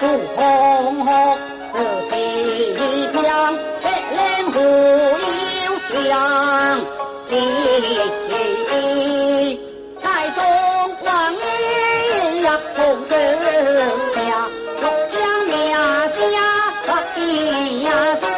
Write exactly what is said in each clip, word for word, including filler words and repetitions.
不红红，自气强，铁脸虎有两地。太宗王爷呀，同志呀，六将灭下把地呀是。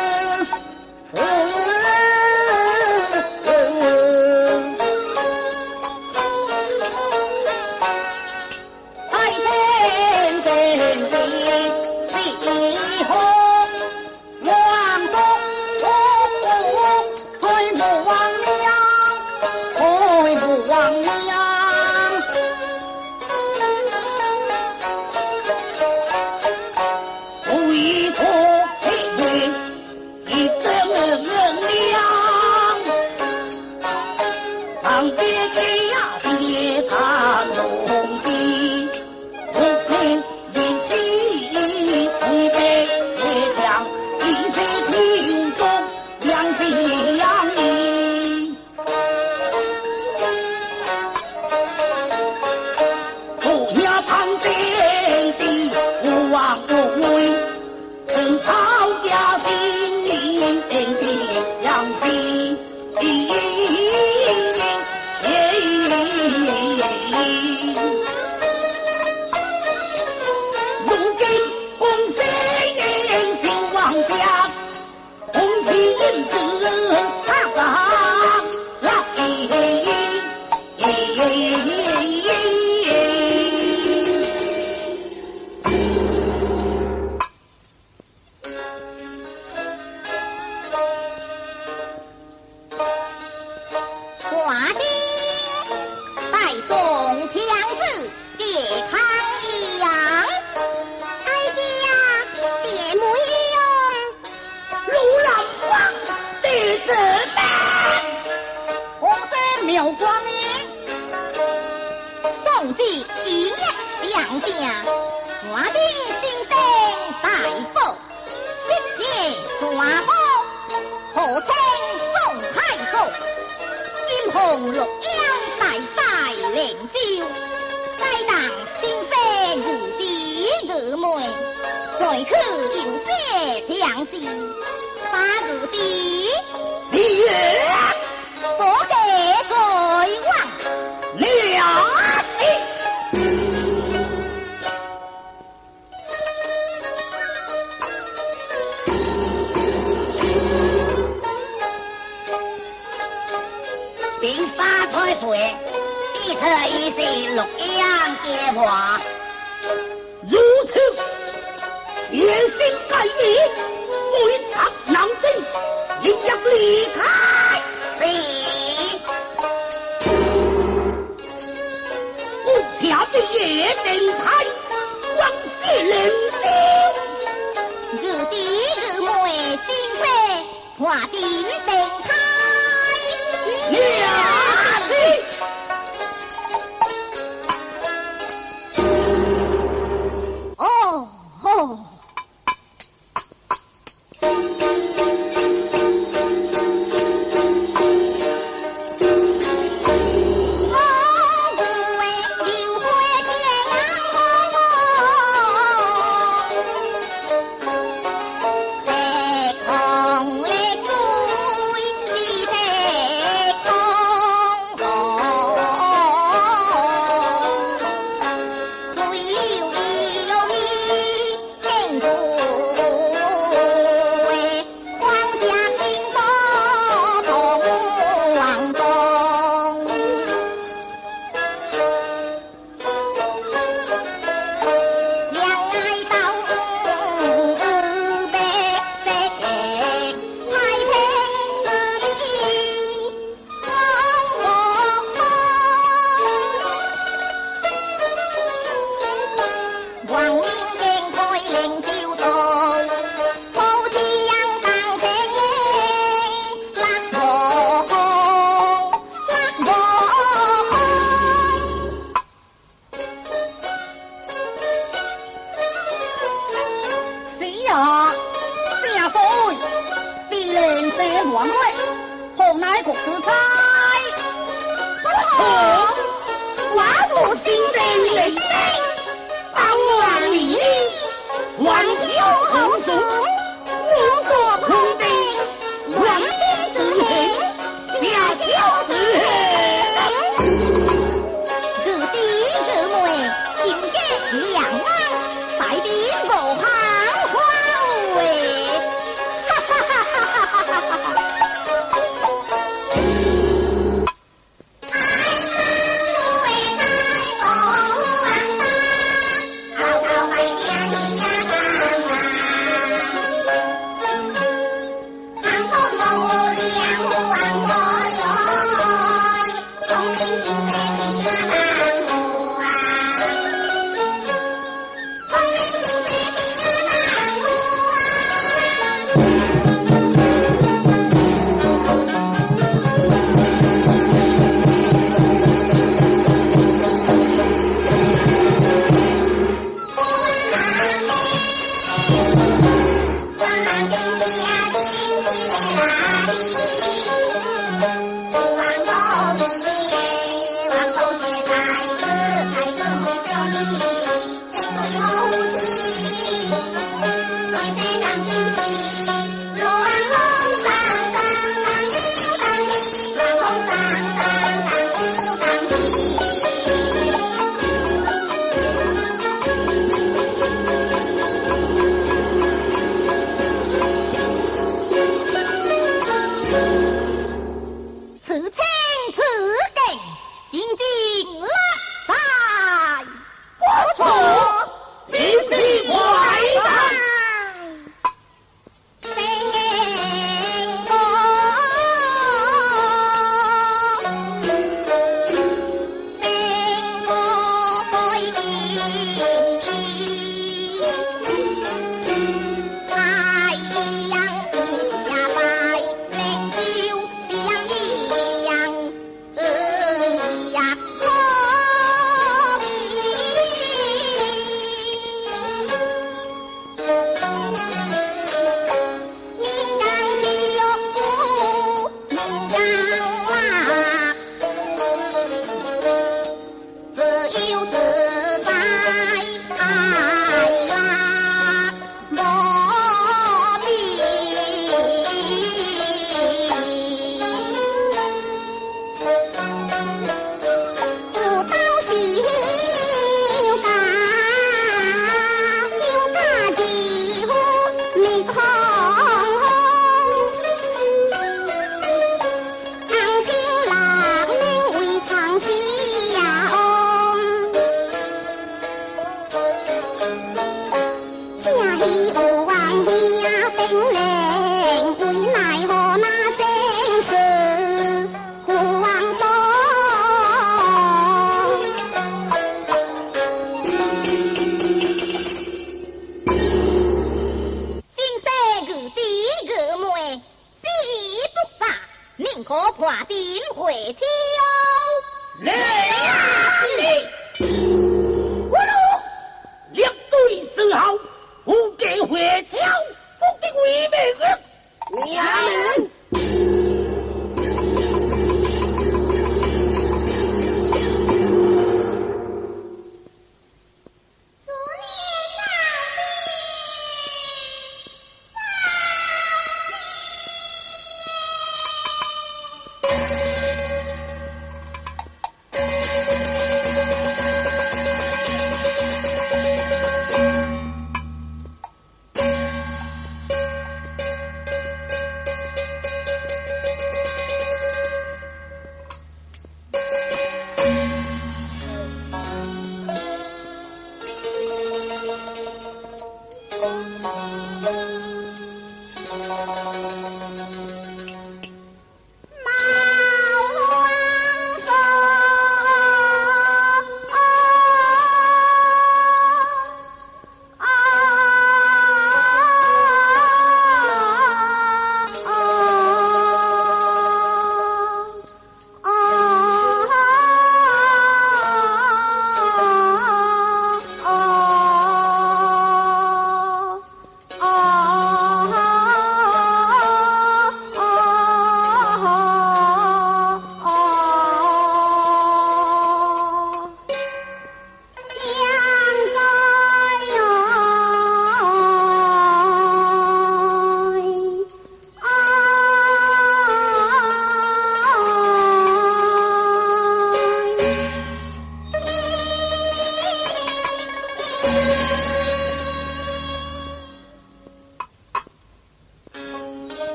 我有后世，我国空地，万民之幸，下丘之恨。各地各门，应该亮安，带兵各行花为，哈哈哈哈哈哈哈哈哈！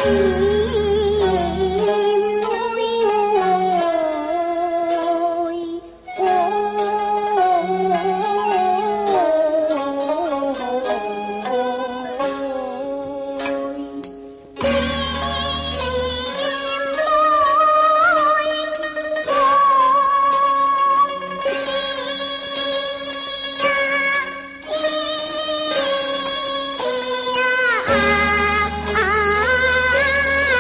啊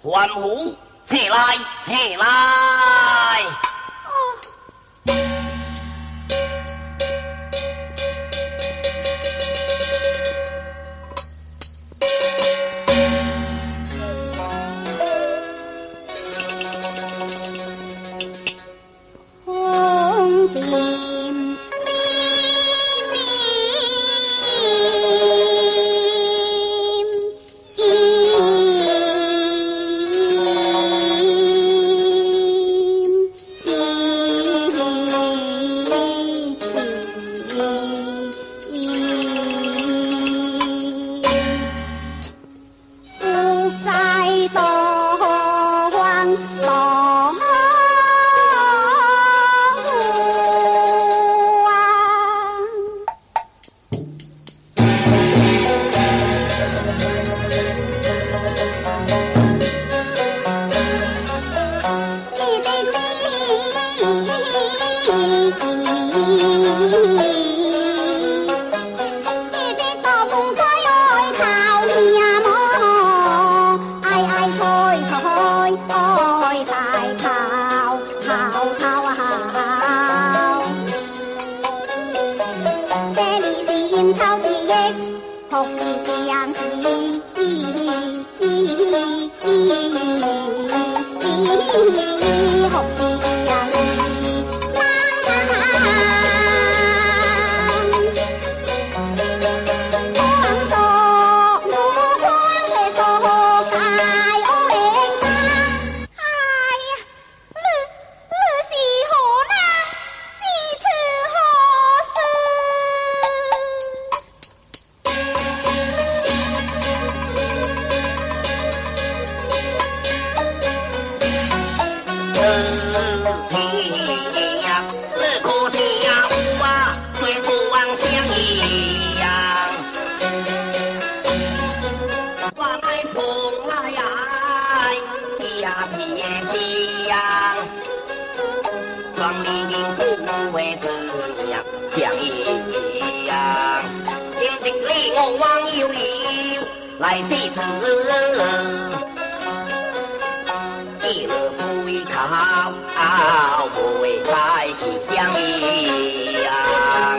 欢呼，起来，起来！ 红巾来四次，一乐不为靠，不为在吉祥样。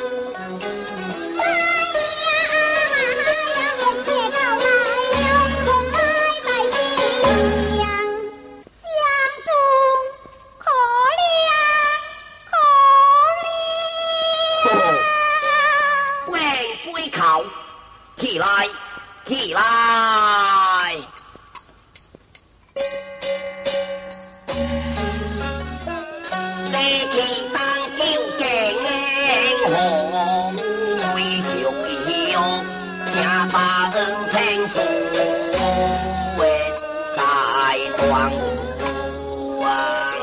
起来，起来！这期当酒敬红会酒酒，正把人情书为在光啊！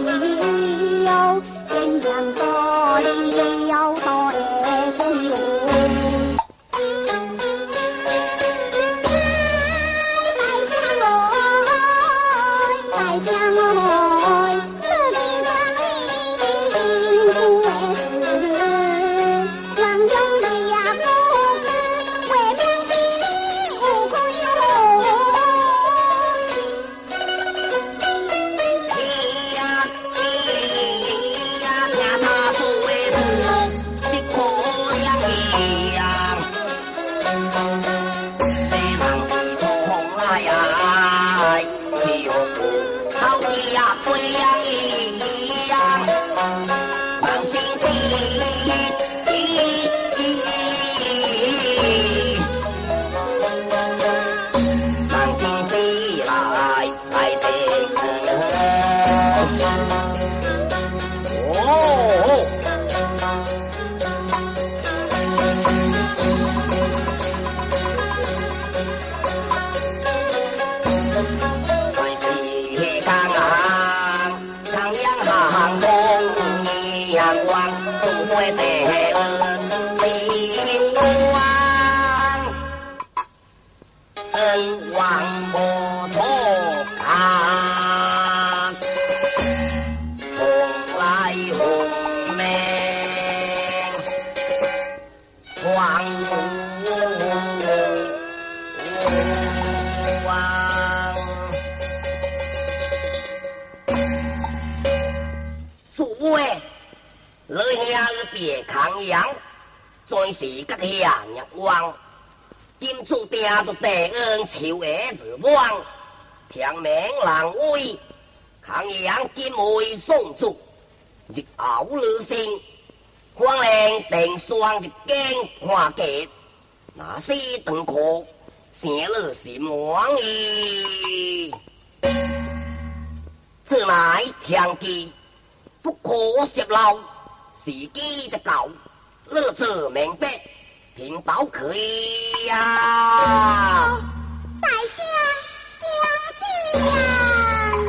鸳鸯多里有多的公路。 阳光，总会得灵光，真王不错啊，从来红梅黄王，苏妹。老兄别康阳，全是甲遐日望。今次定着地恩朝下之望，天命人威，康阳今为宋主，日后日升，方令定双日间看见，那是长苦，生了心慌意。此乃天机，不可泄露。时机就到，乐此明白，平保可以呀、啊。 大相相见，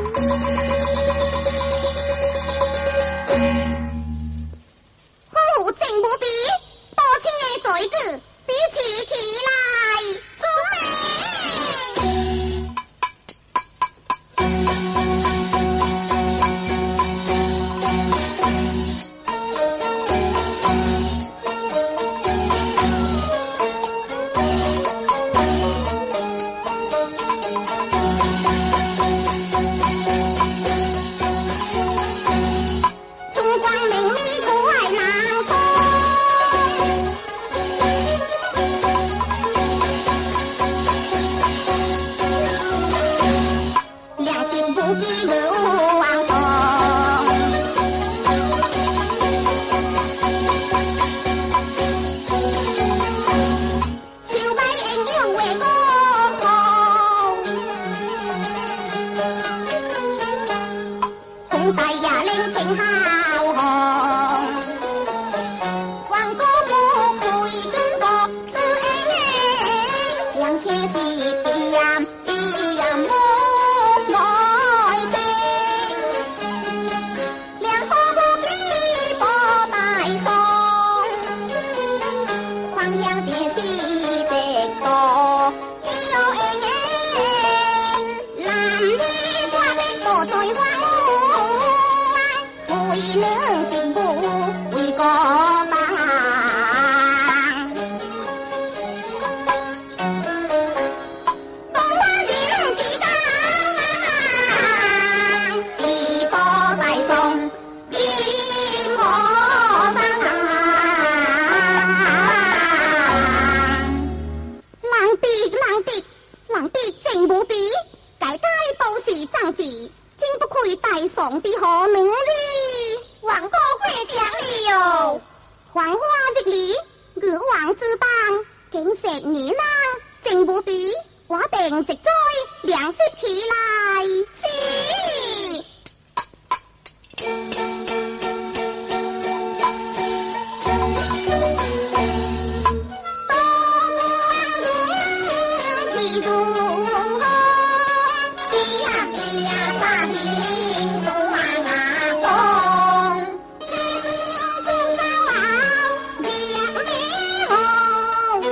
荒芜正不比，多情的罪句，比起起来聪明。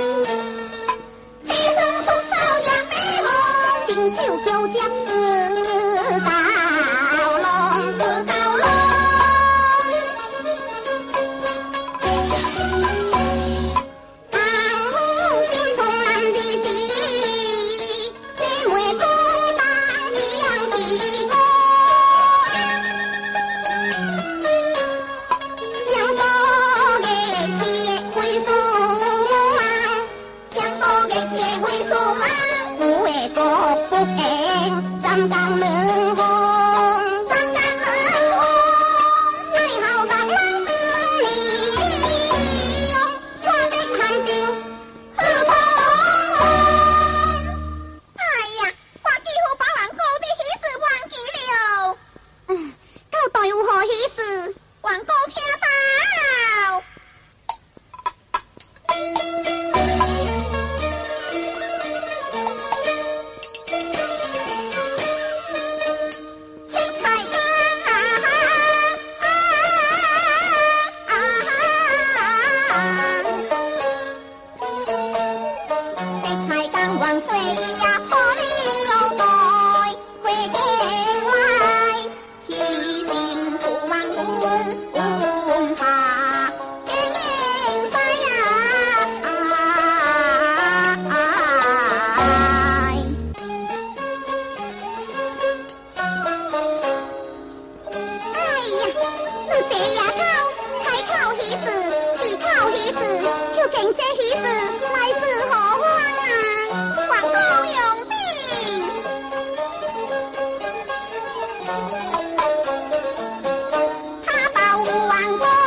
就叫家事。 请这喜事来自何方啊？王公用兵，他保护王公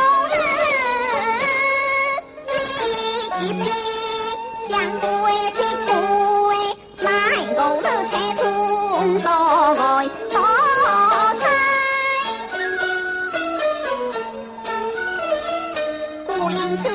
日一批，相对撇开，乃我日车村多多彩。故因此。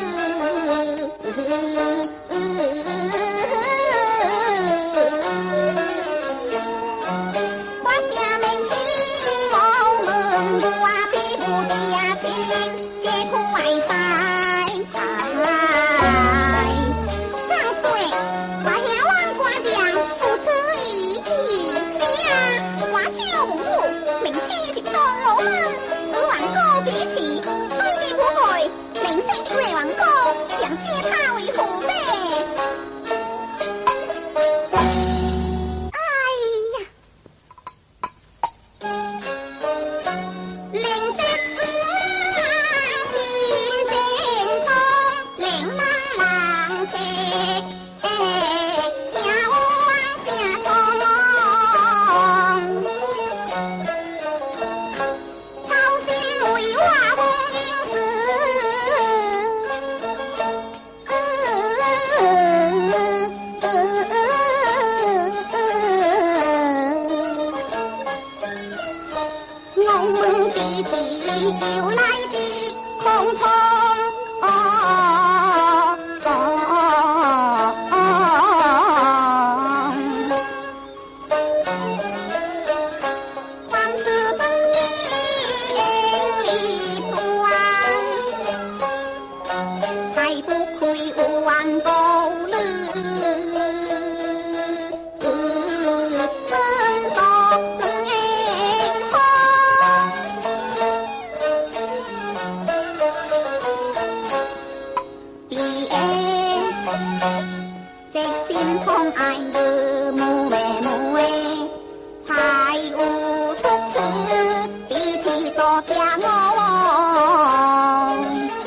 又来的空空哦哦哦，凡事本理断，才不愧万高人。痛爱的母诶母诶，财务出此比起多家我。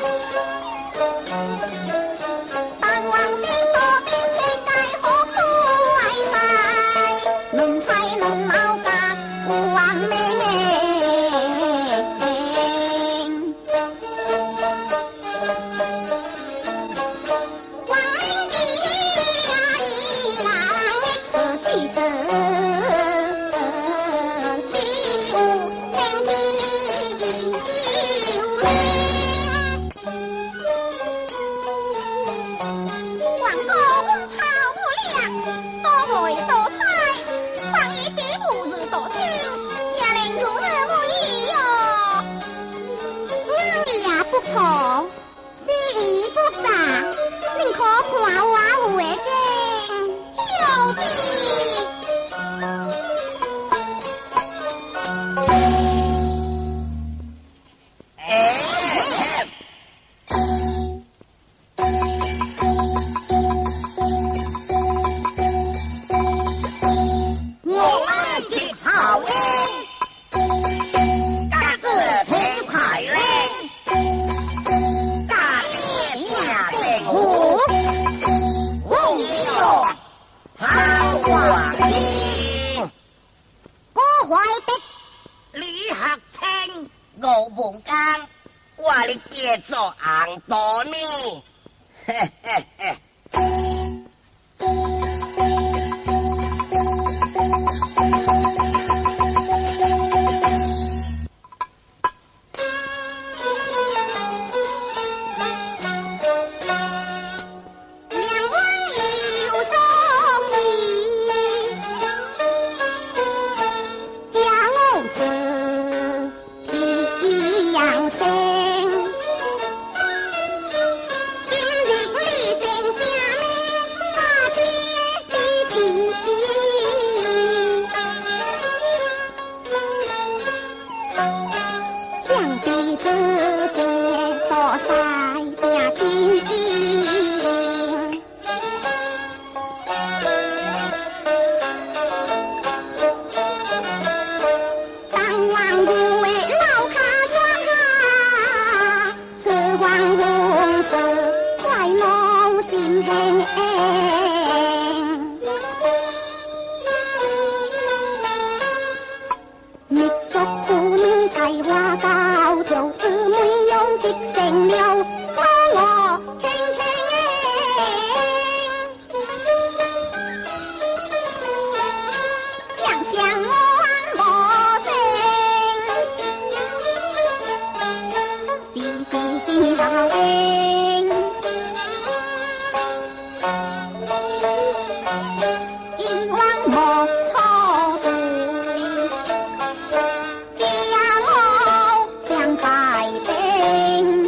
当王的多兵世界何苦爱晒，能才能老家无王命其实几乎天地有灵，王公文草不良，多媒多彩，放一笔不日多情，也令主日无意哟。你也不错，诗意不杂，宁可看我会经有比。 我文刚，我哩叫做红豆呢，嘿嘿嘿。 今日里先生。 我我轻轻将相安无情，时时效应，英王莫错对，爹我将百病。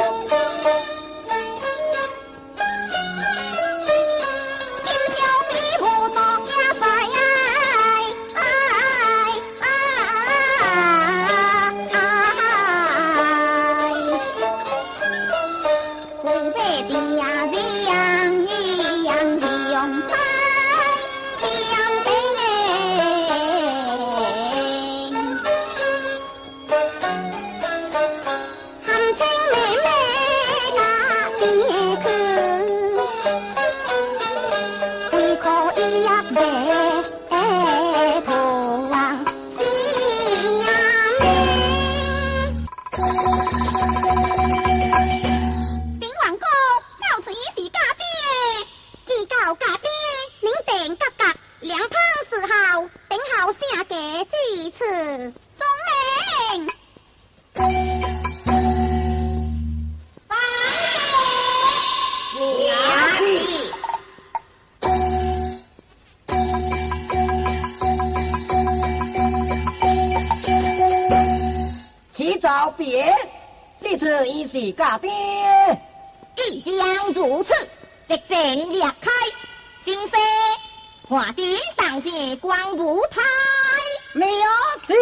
别，这次已是家爹。 既将如此，即正裂开，先生，华殿当见光舞台。 了是。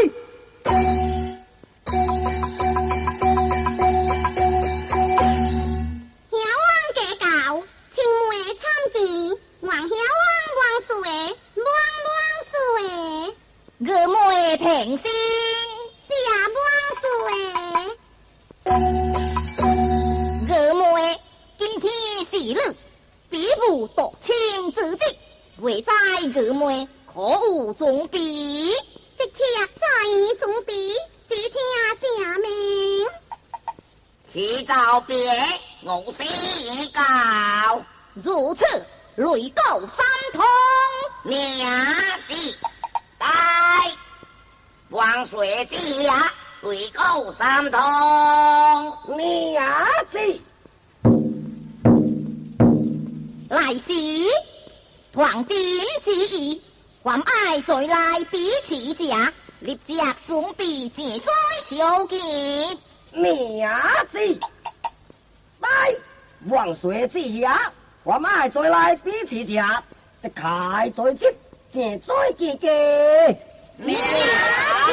晓王家教，青梅参见，王晓王王岁，王王岁，我妹平心。下万岁，我妹今天是日，比武夺亲之际，为在我妹可有总比？即且在总比，只听下命。 去召别，我先告。 如此，雷告三通。 娘子，带。王水家雷告三通，娘子， 来时团点之意，还爱再来比此家，立即准备前再求见。 娘子，来王水家，还爱再来比此家，即开再接前再见嘅。娘子，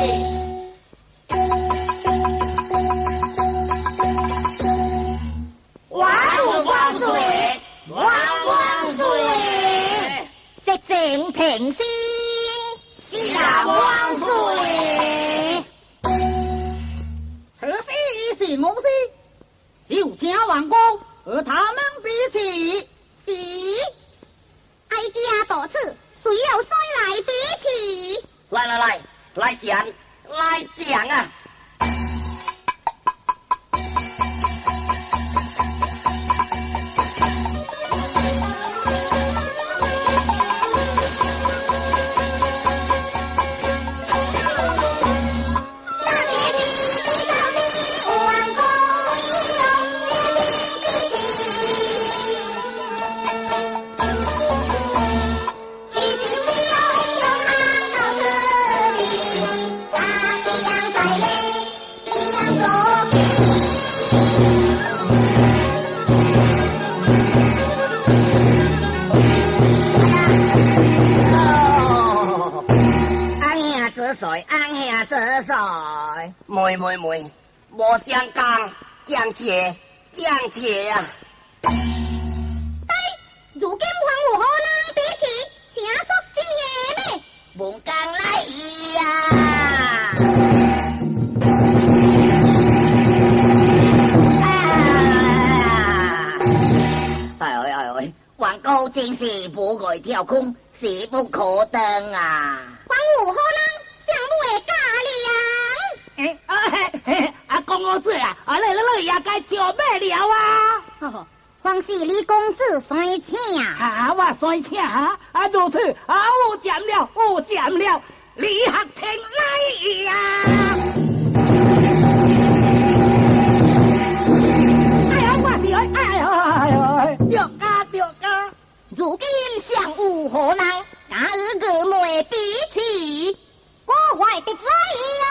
万万岁，万万岁！ 即正平心， 下万岁！ 此事是我事，就请王公和他们比起。 是，哀家到此，谁有谁来比起？ 来来来，来讲，来讲啊！安下这水，妹妹妹，莫相干，将且将且啊！ 哎，如今还有何人比起，请说之言咩？ 门刚来意啊！哎哎哎哎，王高真是不爱跳空，势不可当啊！ 还有何人？相母的家哎哎嘿， 啊，公我做啊，啊，来来来，也该招买了啊！ 哦，还是李公子先请啊！ 啊，我先请哈，啊，如此啊，有占了，有占了，李学清来呀！哎呀，我是哎哎呀哎呀，着家着家， 如今尚有何人敢与二妹比起？我怀的来呀！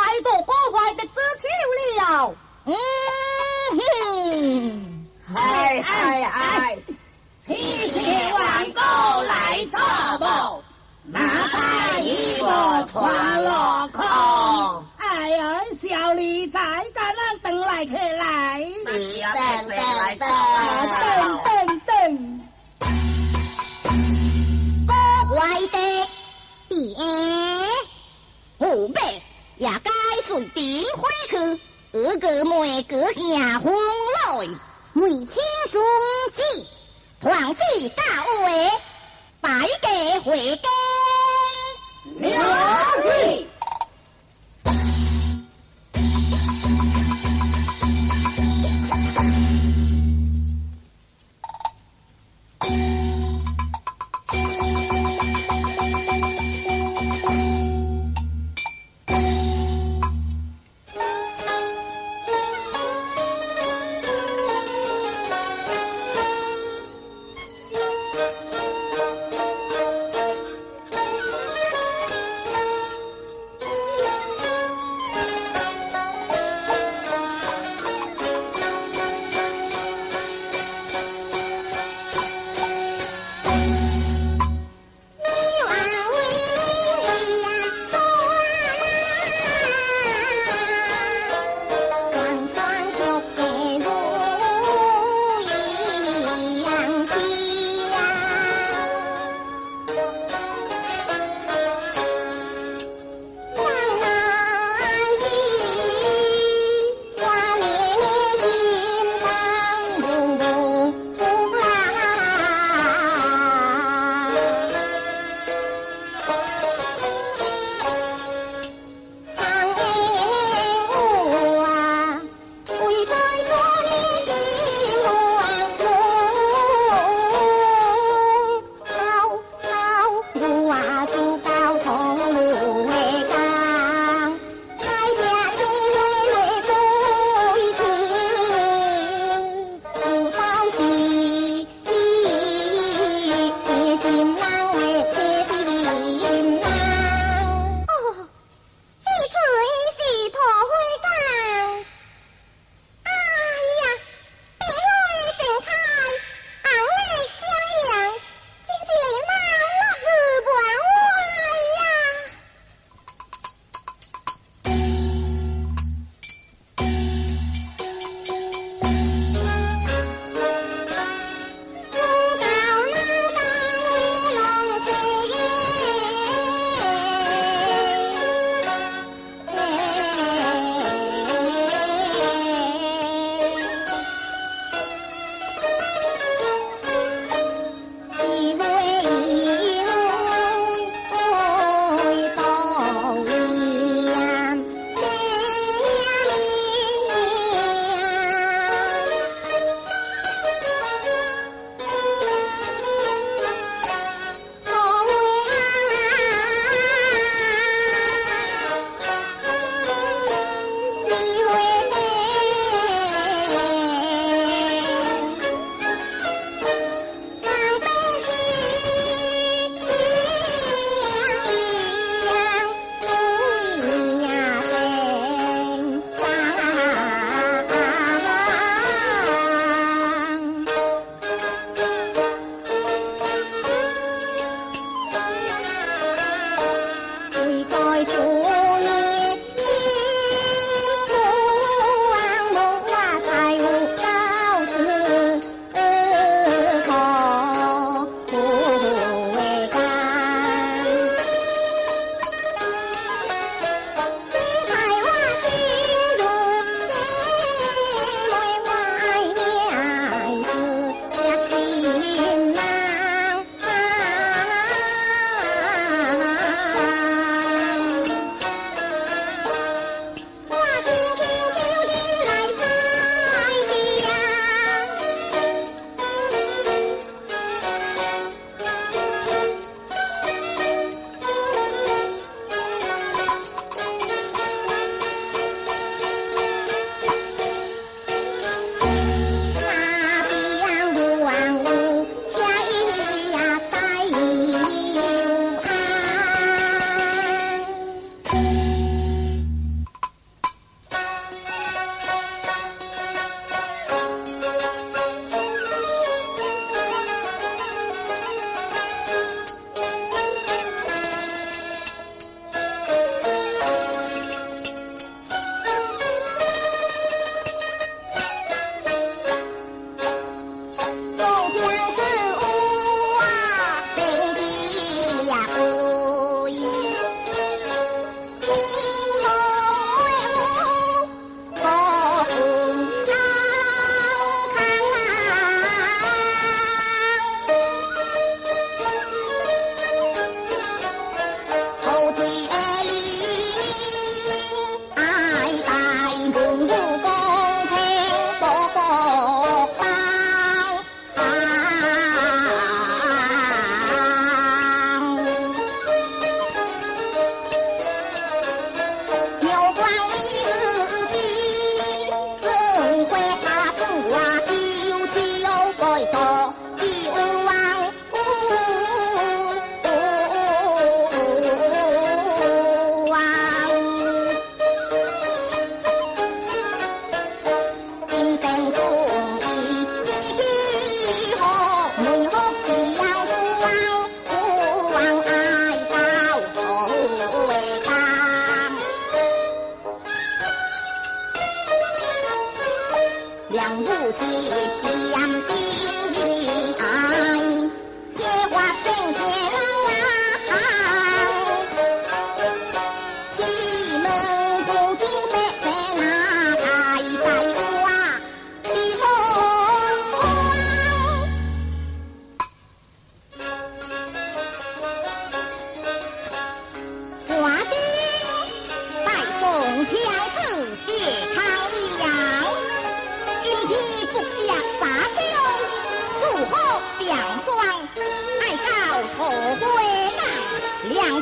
嗯哼，哎。 传落口。 哎呀，小李才敢让等来客来， 是啊，等等等等等等， 国怀的别，后辈也该随便回去，二个妹个下风来，妹亲中计，团子教会，百家回根， 了解。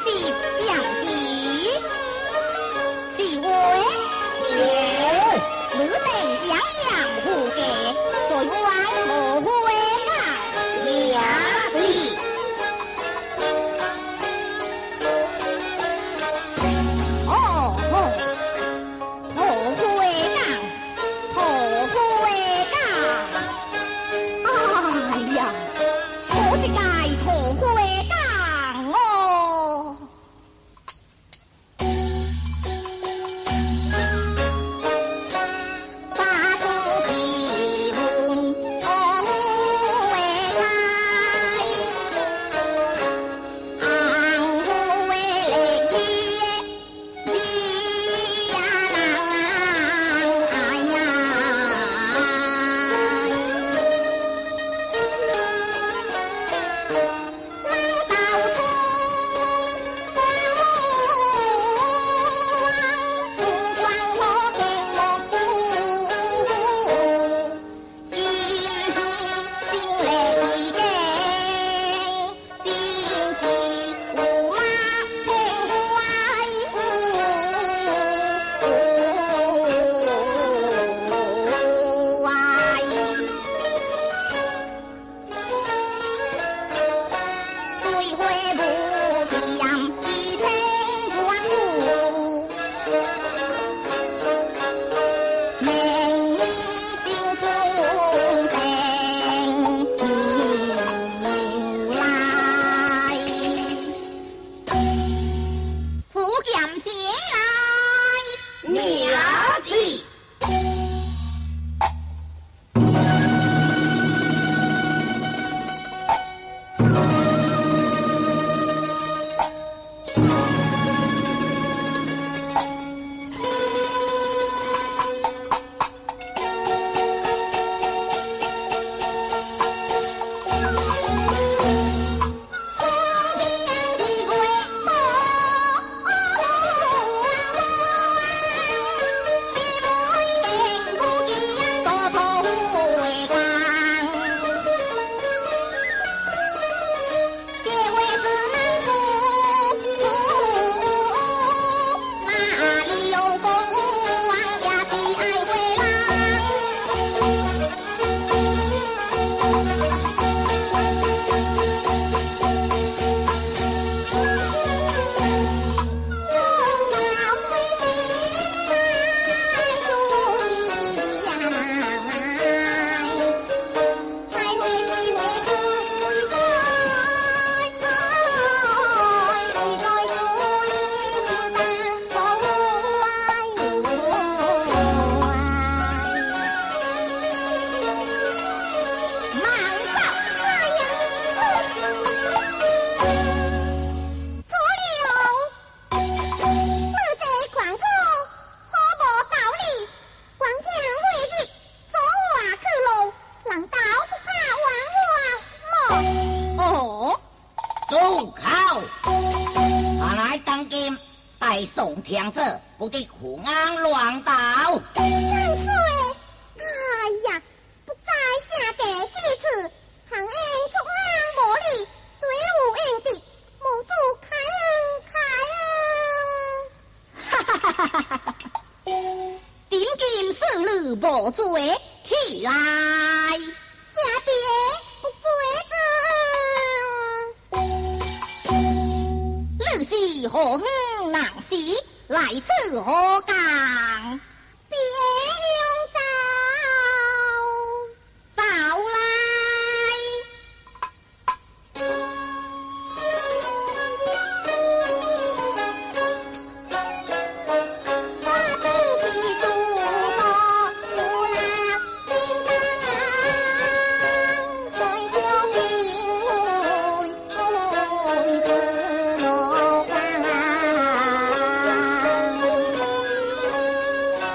是杨弟，是我耶， 你定养养护嘅，在外无悔啊， 也是。 哦吼，无悔啊，无悔啊，哎呀，我是该无悔啊，哦。花中喜欢红会开，红会来天，你呀郎哎呀，忙到春光春光我敬莫顾，今天进来已经，今是胡马平怀，对会不平，一生传苦。明日新春定来，福剑节来， 娘子，众口，下来当今大宋天子不得胡安乱道。 万岁！哎呀，不知下地之次，行恩出安无理，罪有应得，无主开恩开恩。哈哈哈哈哈哈！点剑四路无罪起来，下边不罪者，你是何方男士？来此何干？别用早，早来。我本是诸多无赖兵将，水秋兵会会得落光。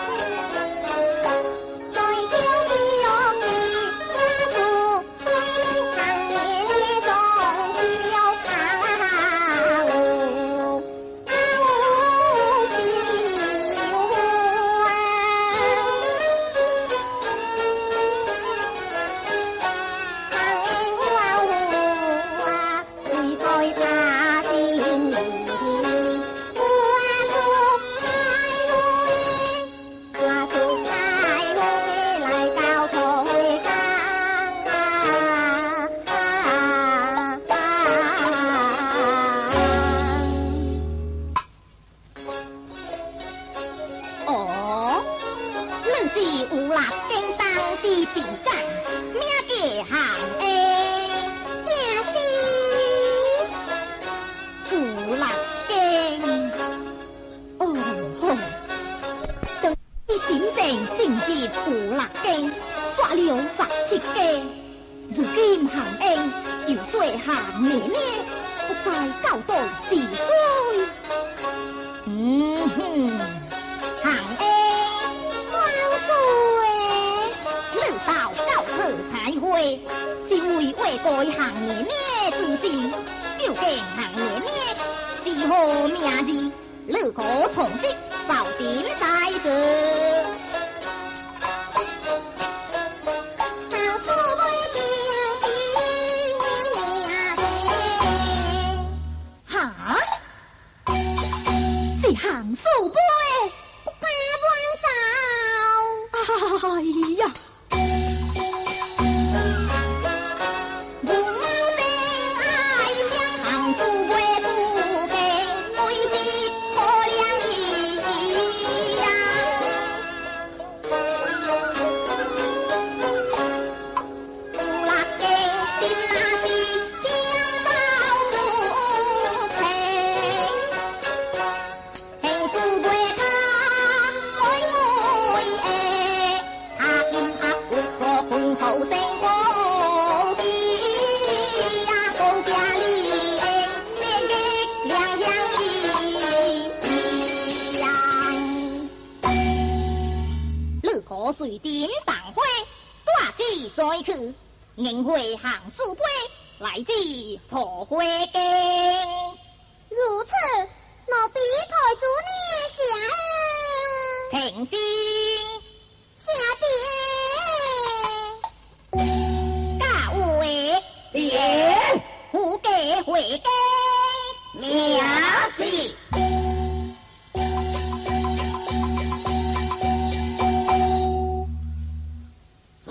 年刷了十七家，如今行恩又岁行年年，不再教导是谁？嗯哼，行恩万岁！你到到此彩会，是为为改行年年之心，究竟行年年是何名字？你可从实扫点在这。行数杯，不敢乱走。哎呀！我真爱上行数杯主病，为是可怜伊呀。有六家定那是江少主情。数杯他妹妹诶，阿金阿骨做本草生活的呀，高家里诶，这个两相依样。你可随点当花，大志再去，宴会行数杯，来自桃花径。如此。我比台主你下恩，平心下边，家位别，胡家回家，名字。走。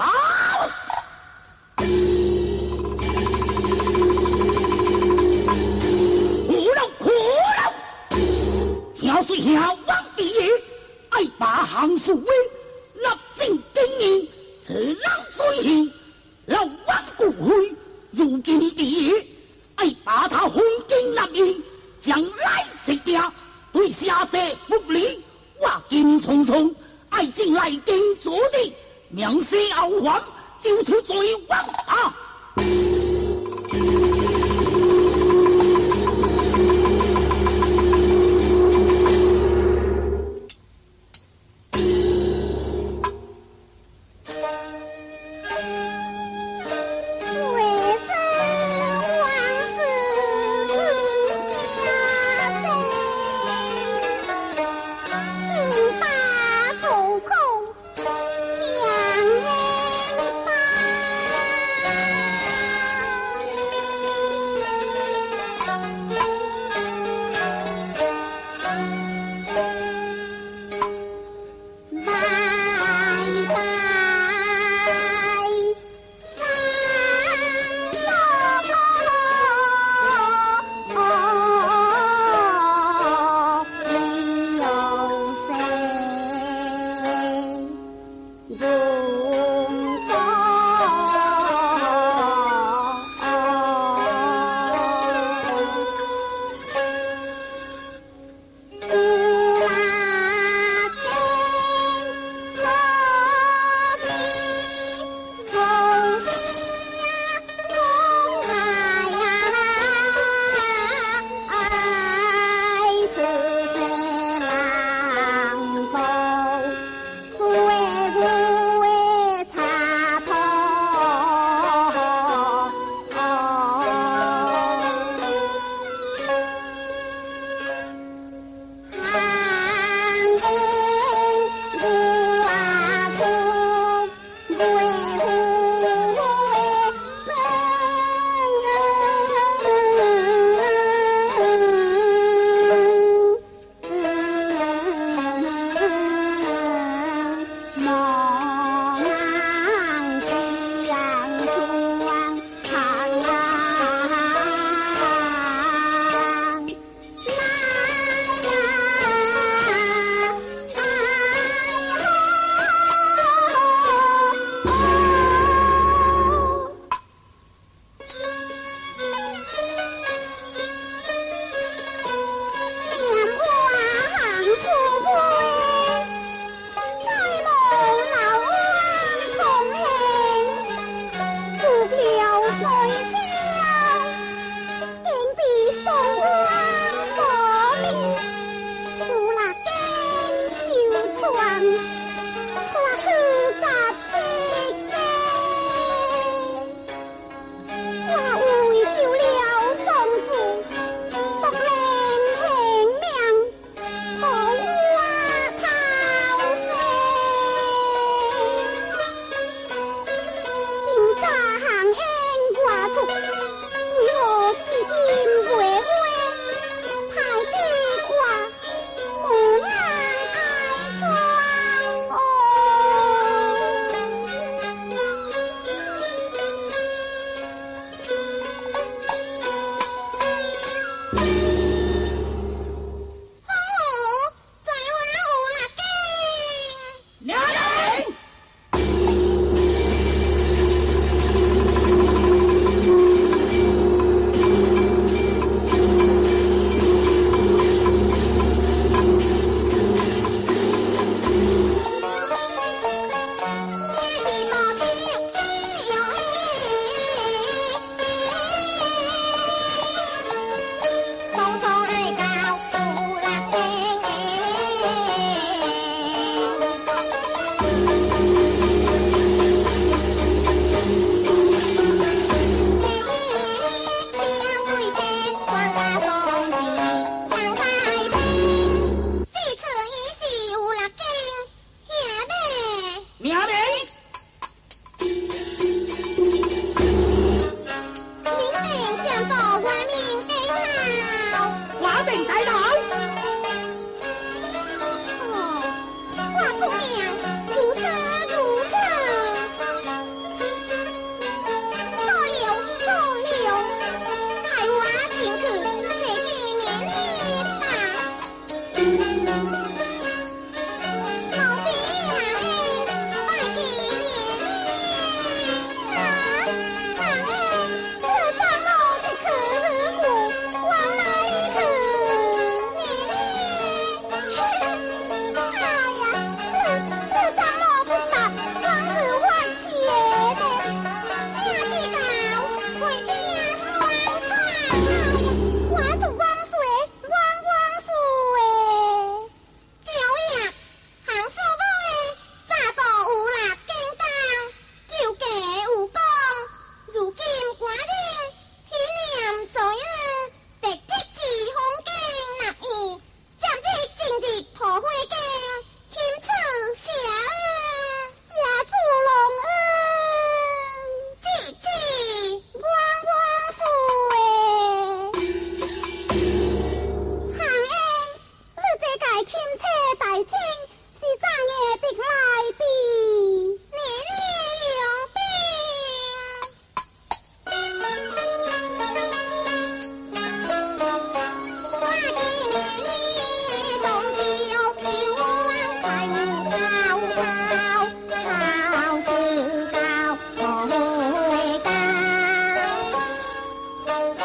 小水下王毕业，爱把行数位，立正经营，此人追行，老王骨灰，如今毕业，爱把他红经南营，将来直家对下者不利，我今匆匆爱进来经主的，名声后还，就是追王啊！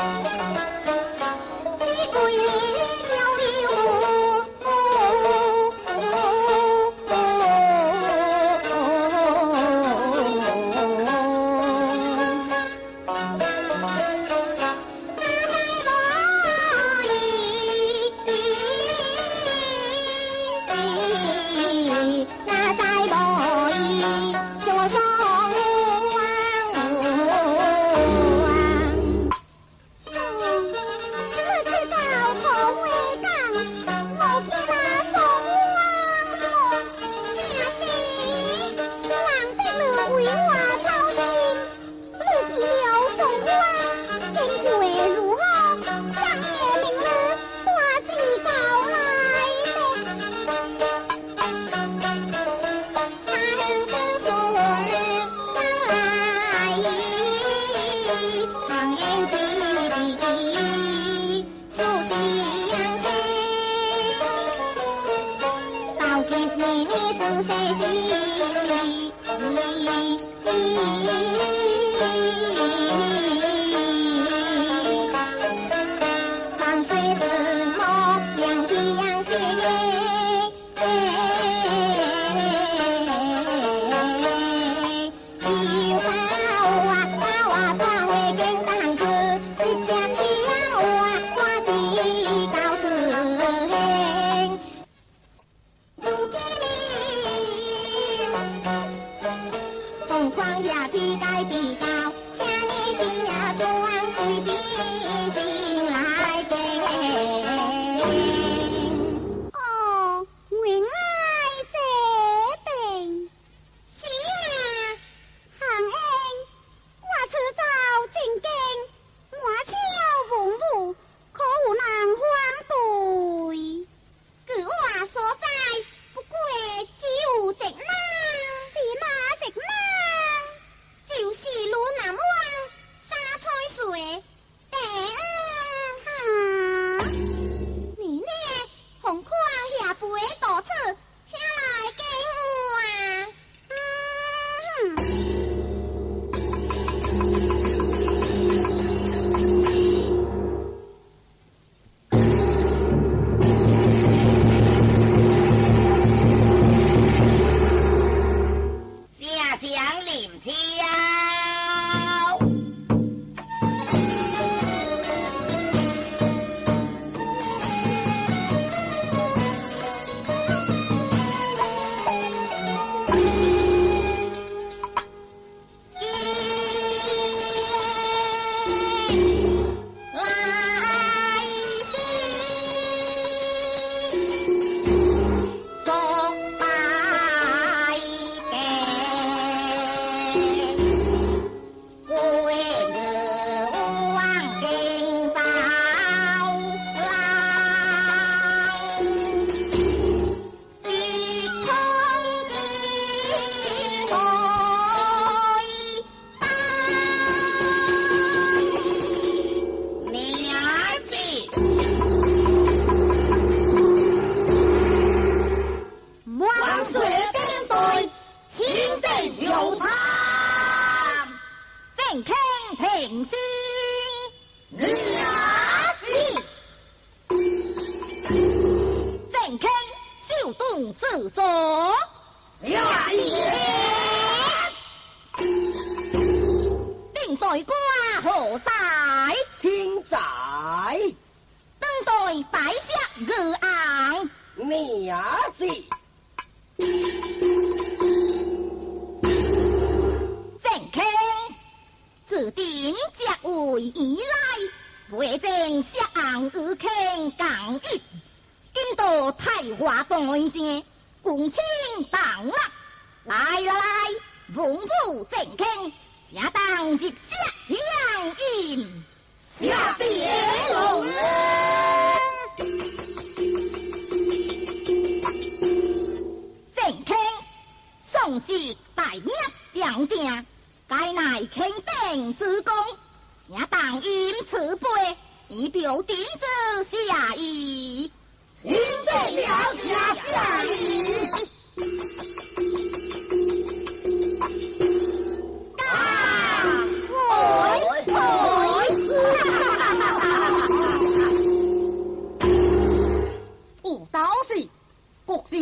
哈哈哈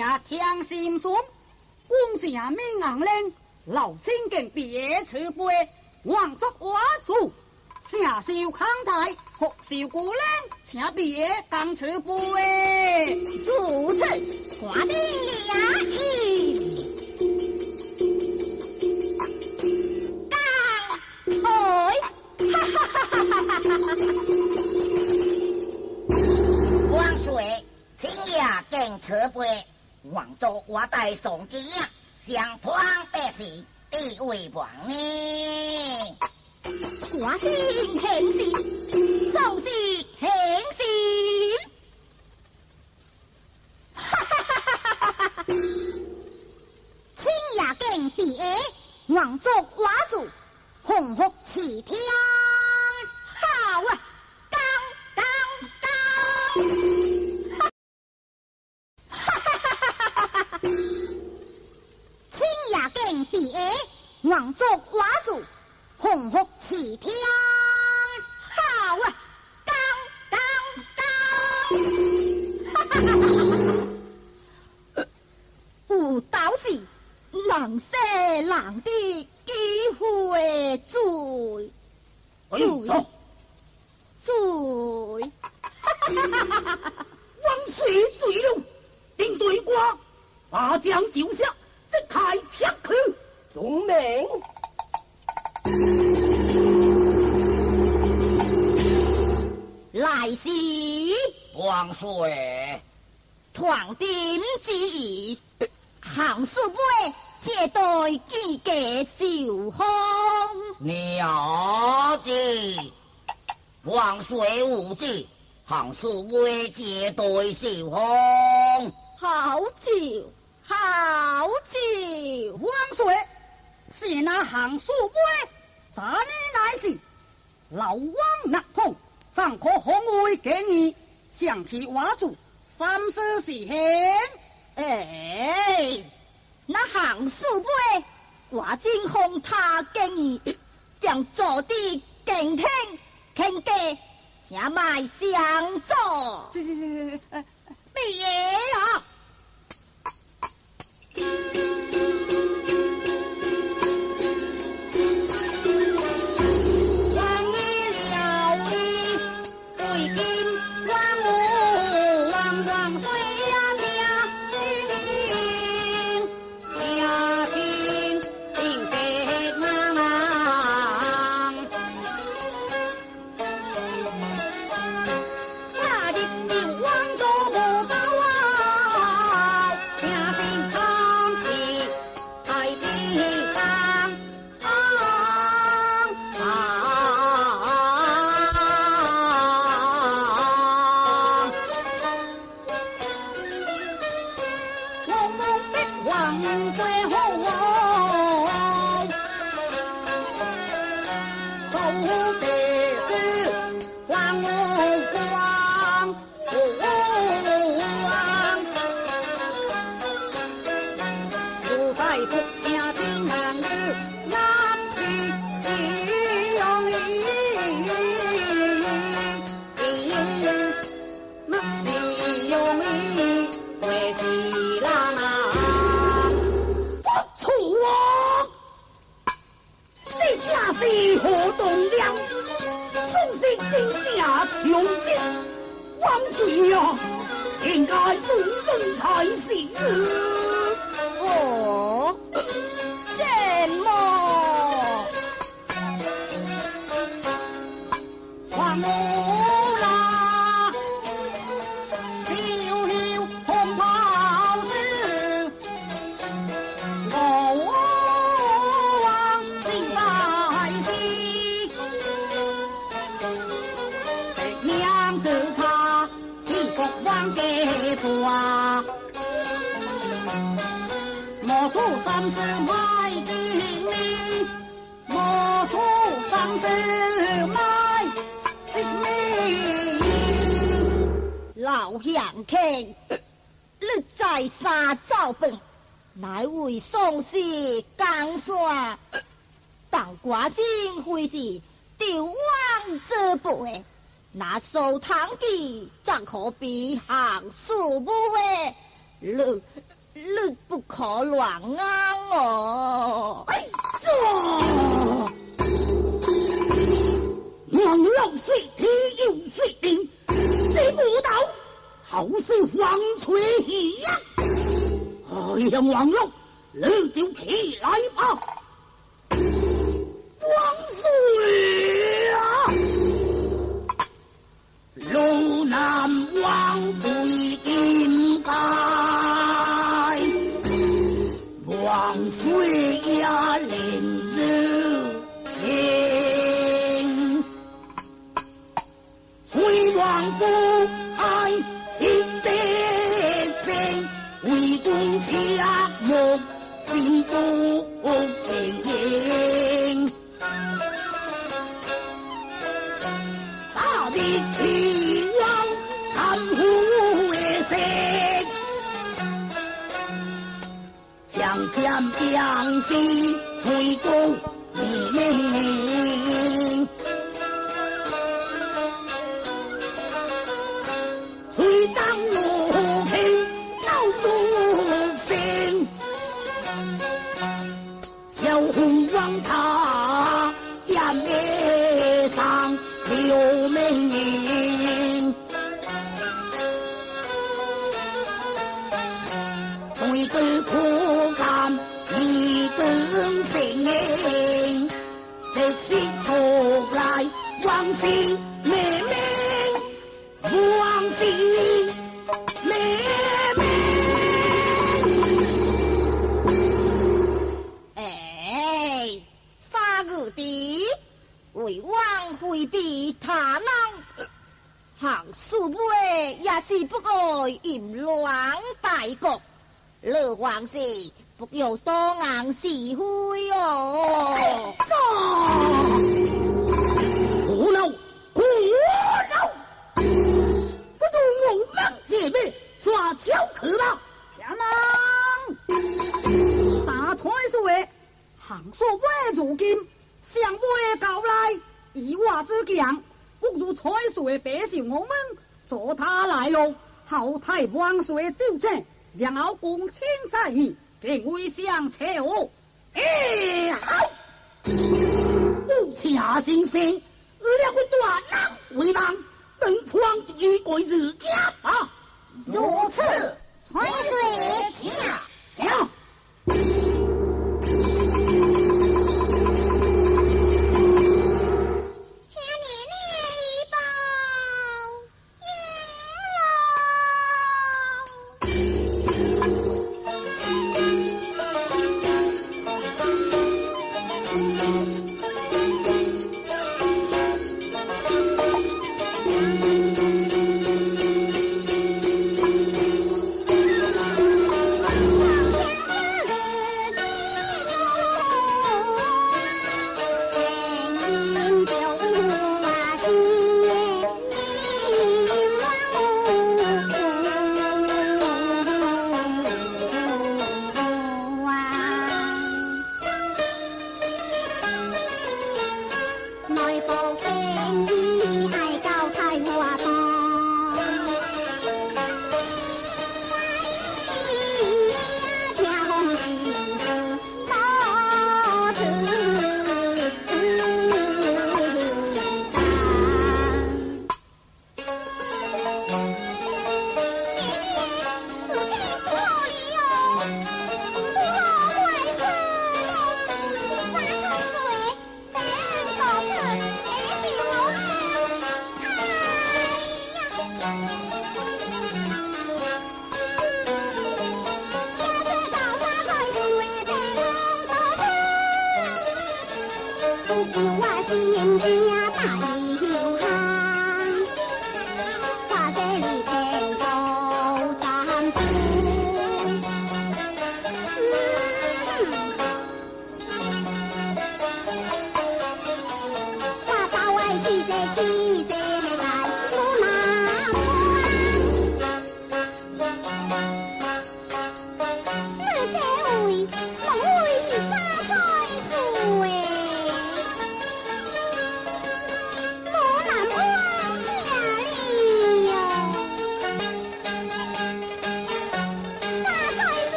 听心酸，公正命硬令，老清经别辞杯，王族我主，下受康台，学受姑娘，请别当辞杯。 如此，寡定衙役。当哎，哈哈哈哈哈哈！ 王水，请也敬辞杯，王族我带宋基呀，相团百姓，地位王呢。 寡姓행신，宋氏행신。哈哈哈哈哈哈！请也敬地下，王族我主，鸿福齐天。好啊，当当当！哈哈哈哈哈哈！请也敬地下，王族我主。鸿福齐天，好啊！当当当！哈哈哈哈哈！有道是人生人的机会罪，罪罪！哈哈哈哈哈哈！ 王水罪了，定对瓜，把将救下，即开铁口， 遵命。 来时， 王水， 团点之意，行书杯借对几个受封。 了解。王水无忌，行书杯借对受封。 好酒，好酒！ 王水是那行书杯，咱呢乃是老王纳通。上可红卫给你，想起瓦主三思是贤。 哎，那行书杯，我真红他给你，便坐地敬听，听家正卖相助。 这这这，呃，别啊！应该尊重才是。 哦，什么？ 黄我啦，飘飘红袍子，我王心在西，这娘子她一国王给多。莫出三字卖地名，莫出三字卖地名。 老乡亲，你在沙造本，乃为宋氏江山，当寡真会是丢王之辈，那收堂记怎可比行数母诶？ 你你不可乱安哦！ 哎呀！王老水体有水灵，这不到好似黄翠一样。哎呀，王老，你就起来吧。王水啊，路南王不应该，王水呀领着情，崔王不爱心的情，为公家莫心不情。杀敌齐王贪腐的心，强将将士推公命，虽当怒气闹不平，小红王他将面上留名，对对苦干一根性，这是出来往事妹妹，往事妹妹。 哎，杀个的为王回避他人，行数辈也是不爱淫乱大国，乐王是不要多硬是非哦。 杀！胡闹，胡闹！不如我们姐妹耍巧克吧。前郎，三彩水，行所未如今，相未告来，以我之强，不如彩水百姓我们助他来路，后太王水救正，然后共亲在义，更为相且哦。哎，好！不恰先生，两个大人为忙，本方一个日家啊。 如此，彩水下下。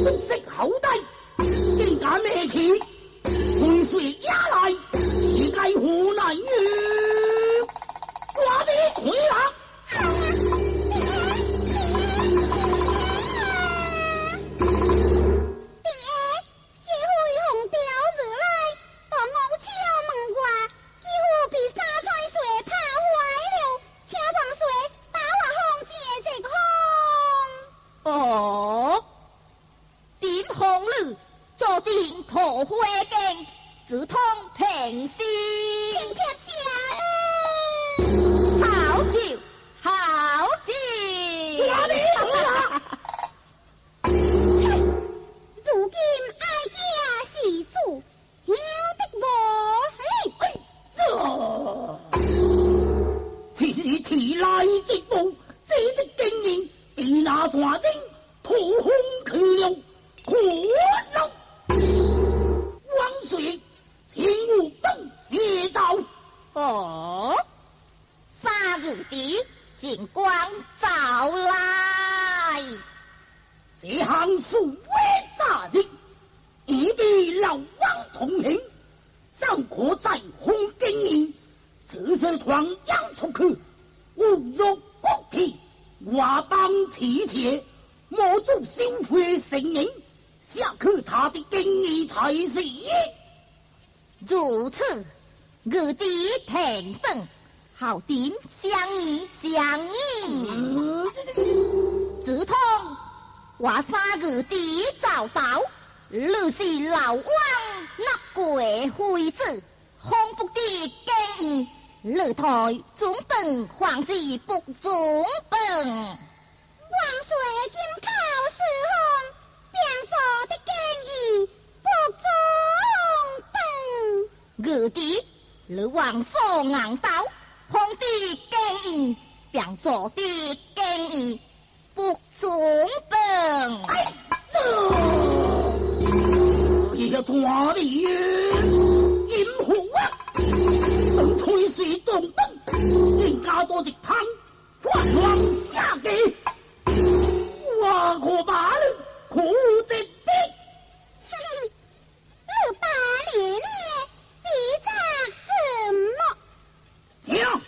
不识后代，竟敢灭其浑水压来，是该湖南语，抓你回来！ 破花镜，自通平时。 请接下好酒，好酒。 哪里去了？ 如今哀家是主，晓得无哩？ 这，此时迟来之步，这只经营被那传人吐空去了，可怒！王水，请勿奔邪招。 哦，三日底进光早来， 这行数为诈人，已被老王同行，尚可在红经营，此时团养出去，侮辱国体，外邦妻妾，莫做消费成瘾，下去他的经营才是。 如此，我的天分，好点相依相依。自通我三个的找到，你是老王那鬼会子，恐怖的建议，你台总本还是不总本。 王水今考试红，变做的建议不总本。 我的你王所硬刀，红的建议，变做的建议不总本。 哎，这也抓你阴虎啊！等吹水动动，更加多一趟换往下给，我可把你苦着的。 哼哼，你把你呢？你在什么？ 停！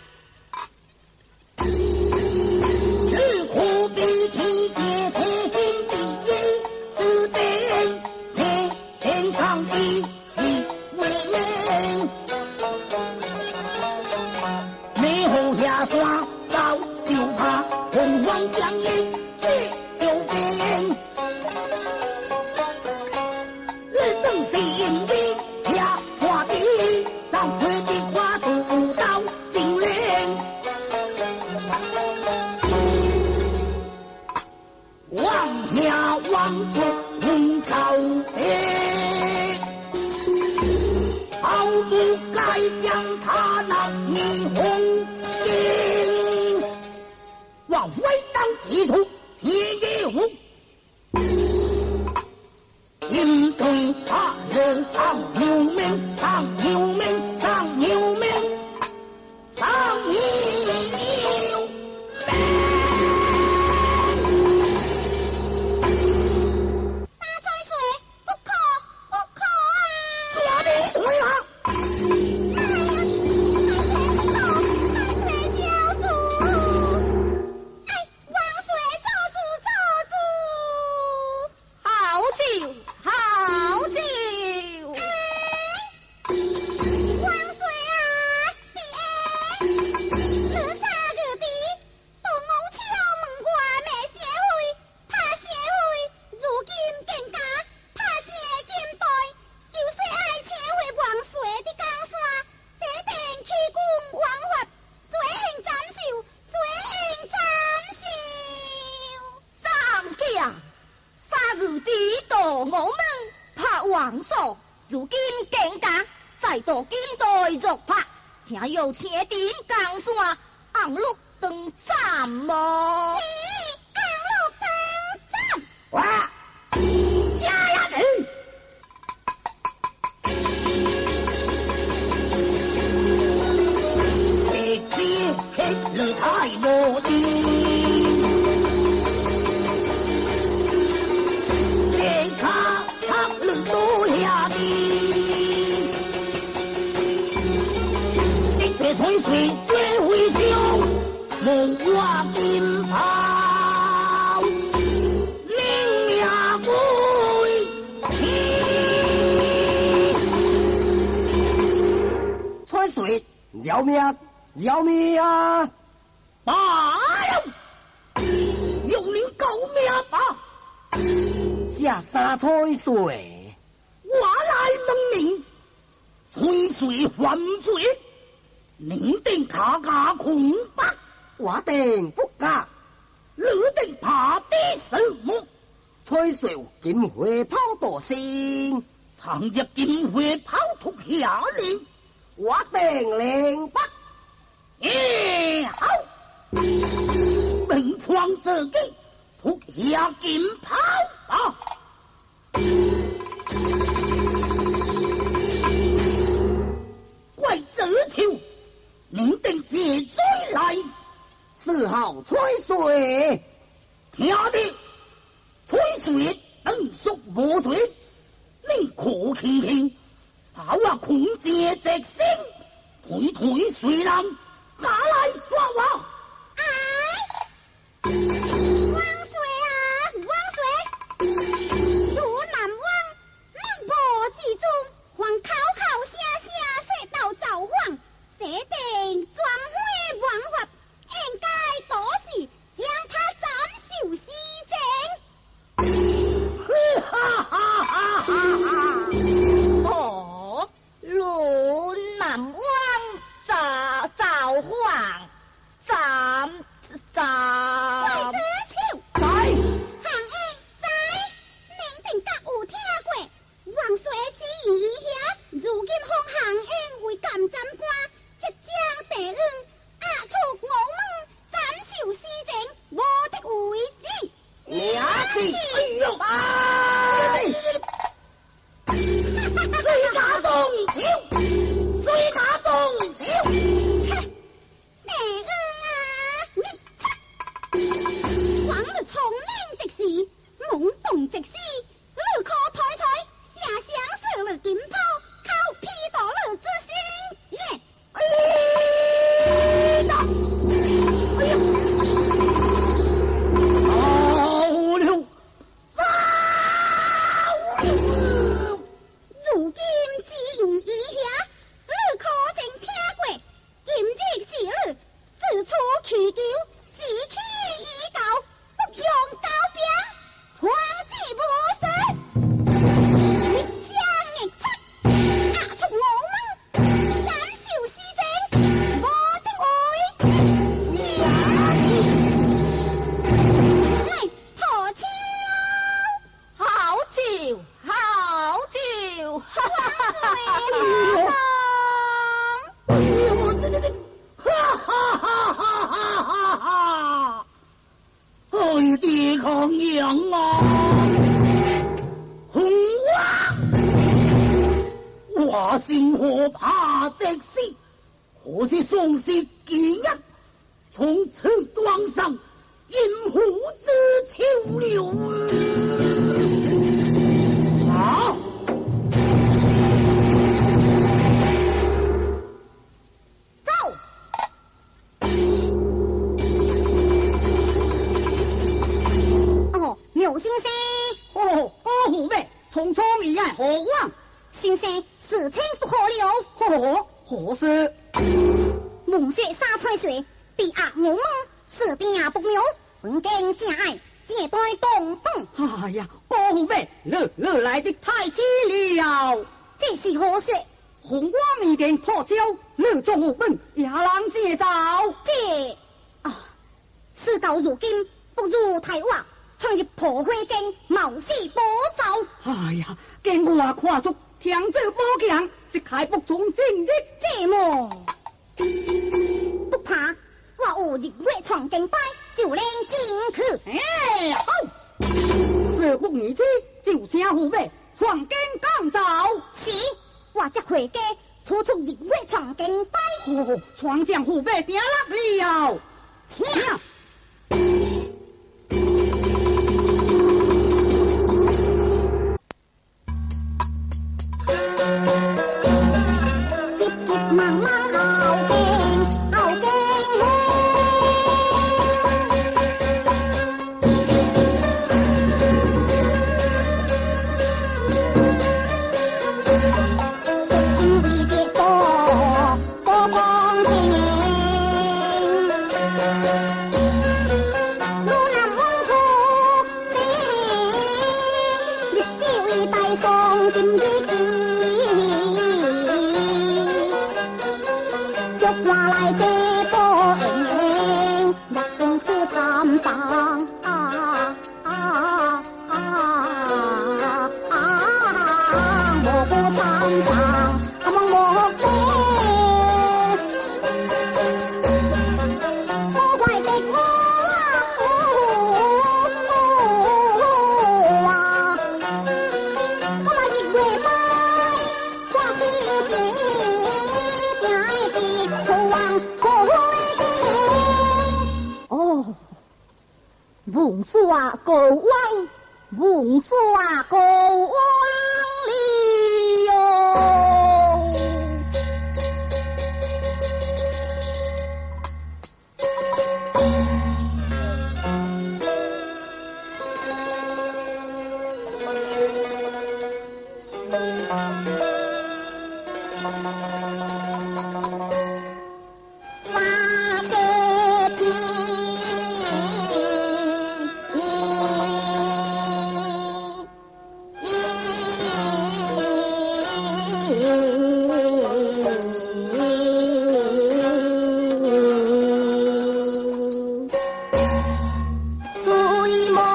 是苦比天劫，切心地也是定，切天长地地为命。美后下山早就怕红黄将引地救兵，日等心地下抓地，张回的花都到金陵。望下望出红朝边，好不该将他那霓虹镜往外当提出切一壶，应对他人上有名，上有名，上有名，上有名。 沙吹水不可不可啊！ 抓你回来！ 哎呀，海水浇树，哎，王水做主做主。 好酒，好酒。 王水啊，别！你三个弟到我敲门外卖社会，怕社会，如今更加怕这金代，就说爱请回王水的江山，这便欺君枉法，罪应斩首，罪应斩首。 张家三日底到我们拍王所，如今更加再到金代入拍，请有请点江山，红绿灯站么？ 是红绿灯站。 哇！呀呀你！这天黑了太多地，这饶命！饶命啊！ 罢了，有您救命吧！ 下三彩水， 我来问您，翠水犯罪，您定卡卡空白， 我定不假。 你定怕的什么？ 翠水有金花跑道先， 常入金花跑脱下令， 我定明白。 哎，好，门窗自己脱下金跑道。怪这条，您定借罪来。 四号吹水， 听的，吹水等属无水，你可轻轻把我控制直升，推推水浪，拿来耍我。 哎，王水啊，王水，如南王，命不记中，还口口声声说到造访，这定专会王法。应该多次将他斩首示正。哈哈哈哈哈！ 哦，如南王造造访，斩斩。 怪子秋， 在行英在，明定甲有听过，王水之意遐，如今封行英为监斩官，即将地恩。押出我们斩首示正，无的为之。 娘子， 哎呦！哎！水打洞桥，水打洞桥。 地恩啊，你出！往日聪明之时，懵懂之时，你可抬抬，下乡是了金炮，靠劈到了之心结。 哎！哎呀！糟了，糟了！ 如今之意以下，你可曾听过？今日是日，自出祈求，士气已高，不用高兵，皇子无水。你将逆出，押出我们，斩首示正，无的为之。来，托枪！ 好酒，好酒，哈哈哈哈！ 哎呦，这这这，哈哈哈哈哈哈哈！哎，抵抗阳啊，红蛙，我心何怕这事？可是宋氏今日从此端上阴虎之秋流啊！ 牛先生， 哦，高虎妹，匆匆一爱何望？ 先生事情不可了。 何何事？ 梦雪沙吹水，被压我们四边不妙，本经正爱，这对动动。 哎呀，高虎妹，你你来的太迟了。 这是何事？ 红花面前破招，你总有本也能接招。 这啊，事到如今，不如太晚。闯入破坏境，冒死保走。 哎呀，见我看出天子宝强，即开不中正日这么不怕，我有日月闯境摆，就能进去。 哎，好，事不宜迟，就请虎妹闯境赶走。 是，我这回家处处日月闯境摆。 哦，闯将虎妹定落了。 请。 是带上金子菊花来这波迎迎，日公子参上啊啊啊啊！莫不参上，他们莫非？我怪的我啊！我那一月买花心情，家的出往可会哦，文书啊，国王，文书啊，国王里哟。马个睡梦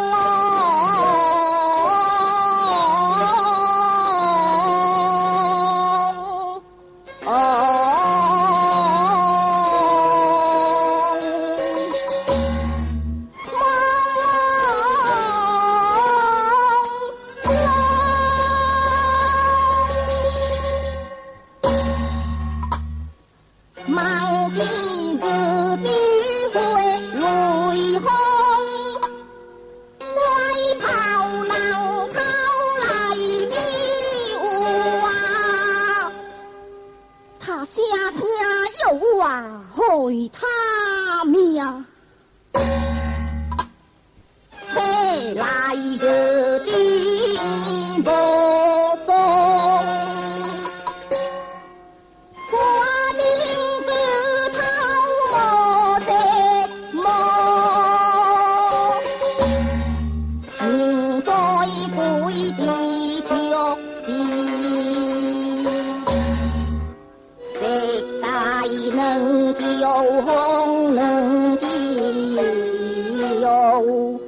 梦见个的会雷轰，怪跑浪跑来的啊，他下下有啊害他命，谁来个的无踪？我名字头我的梦，命在鬼的脚心，谁带能救红能的有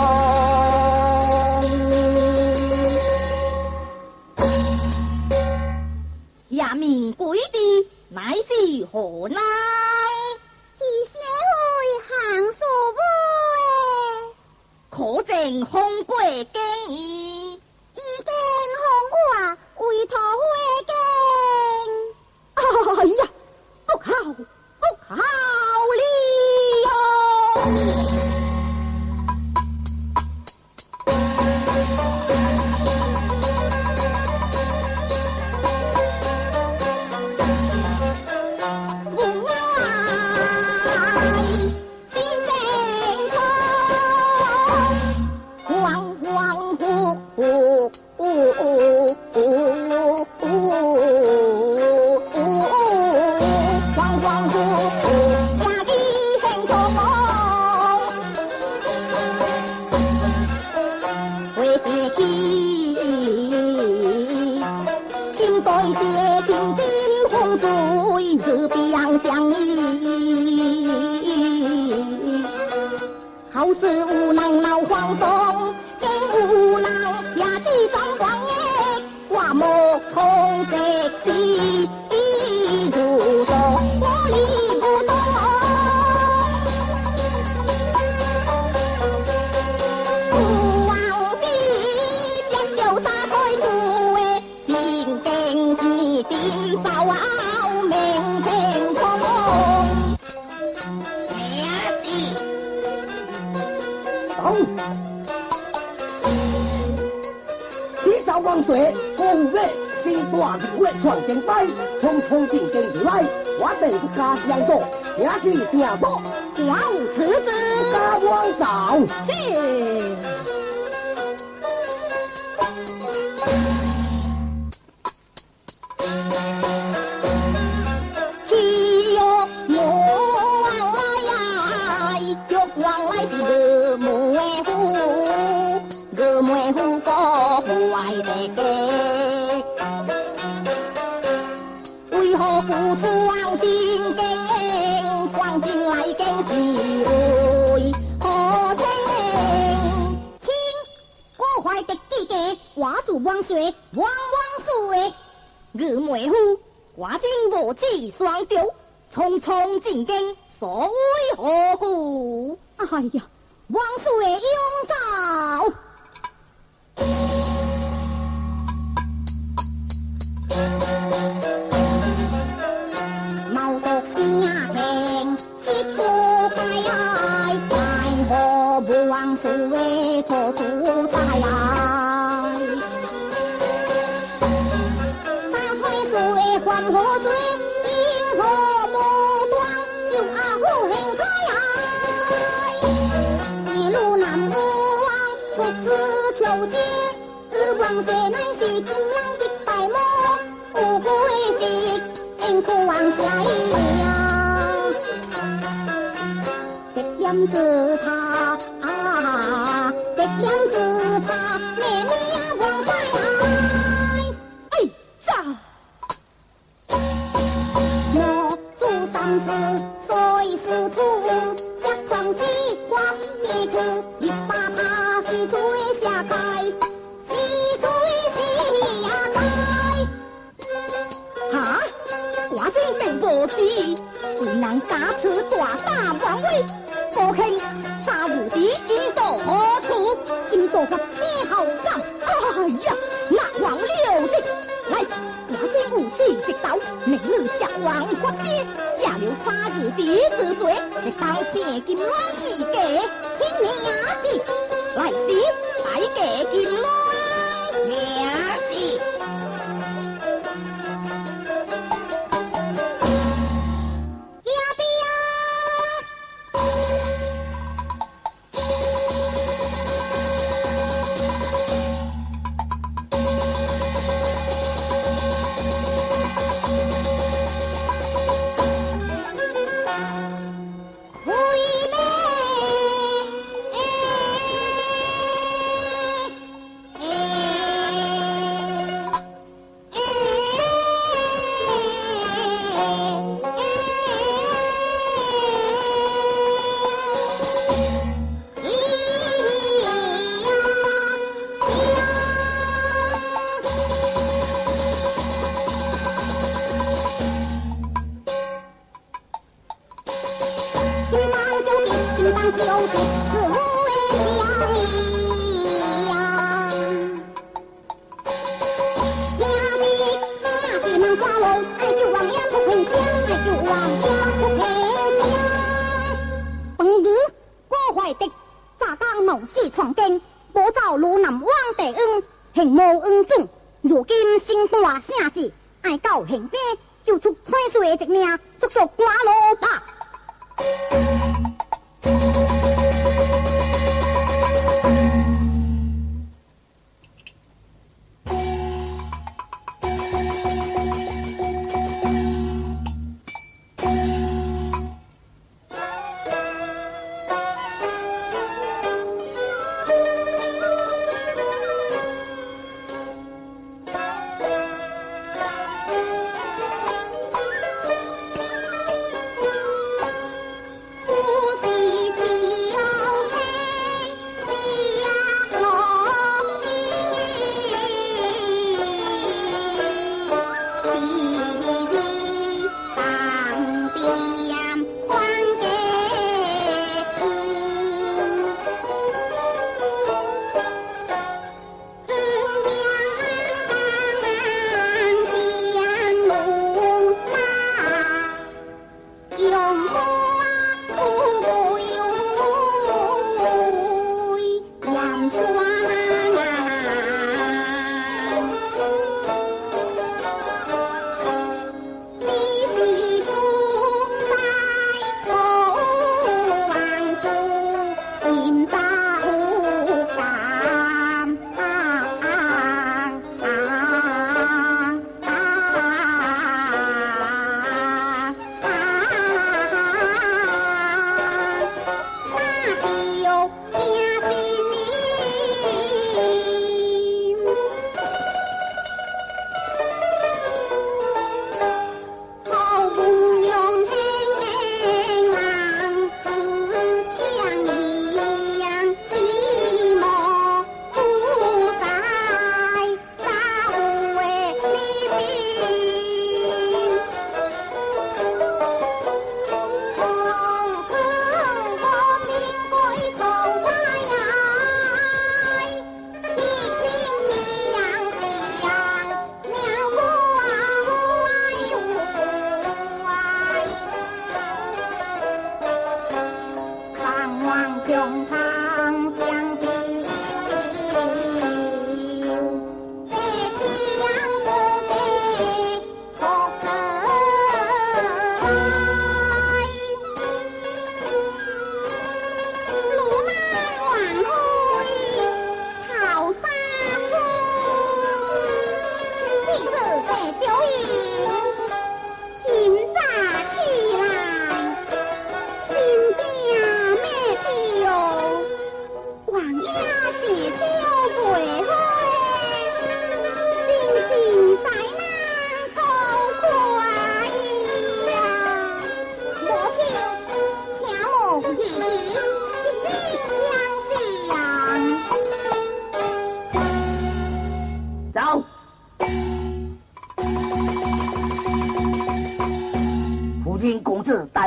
红。呀，名贵的乃是何人？是社会行数会，可证红过经义，已经红化为头会经。哎呀，不好不好了哟！好事有人闹晃动，竟有人也只张光的，我莫从这事如多，我理不懂。不忘记将丢沙菜树的，真经一定早熬明天空。 天朝王水，国务委是大国传正摆，匆匆进京而来，我哋不家相助，也是听说， 我有此事， 家王早。 是。天哟，我往来呀，就往来是个妹夫，个妹夫。 坏的家，为何付出往前经，闯进来竟是为何情？请我坏的记家，我主万岁，万万岁！日梅夫，我今无子双丢，匆匆进京，所为何故？哎呀，万岁永早！毛独声听，识不该爱，奈何不忘岁所主宰爱。三岁岁还何罪？因何无端？小阿好兴开爱。一路南无王，不知求见。万岁乃是金郎的大魔，无辜的是应苦王下呀。这样子他啊，这样子他，妹妹呀，王在来。哎呀！我做丧事，虽是错，这狂之光，你可你把他是追下开。无知，为人假持大胆妄为，不幸杀无敌引到何处？引到个天后站，哎呀，那王六的来，我先无知直斗，明日将王国接，下了杀无敌之罪，直到正金銮一家，请娘子来时大家金銮娘子。行兵救出崔水的一命，速速赶路吧！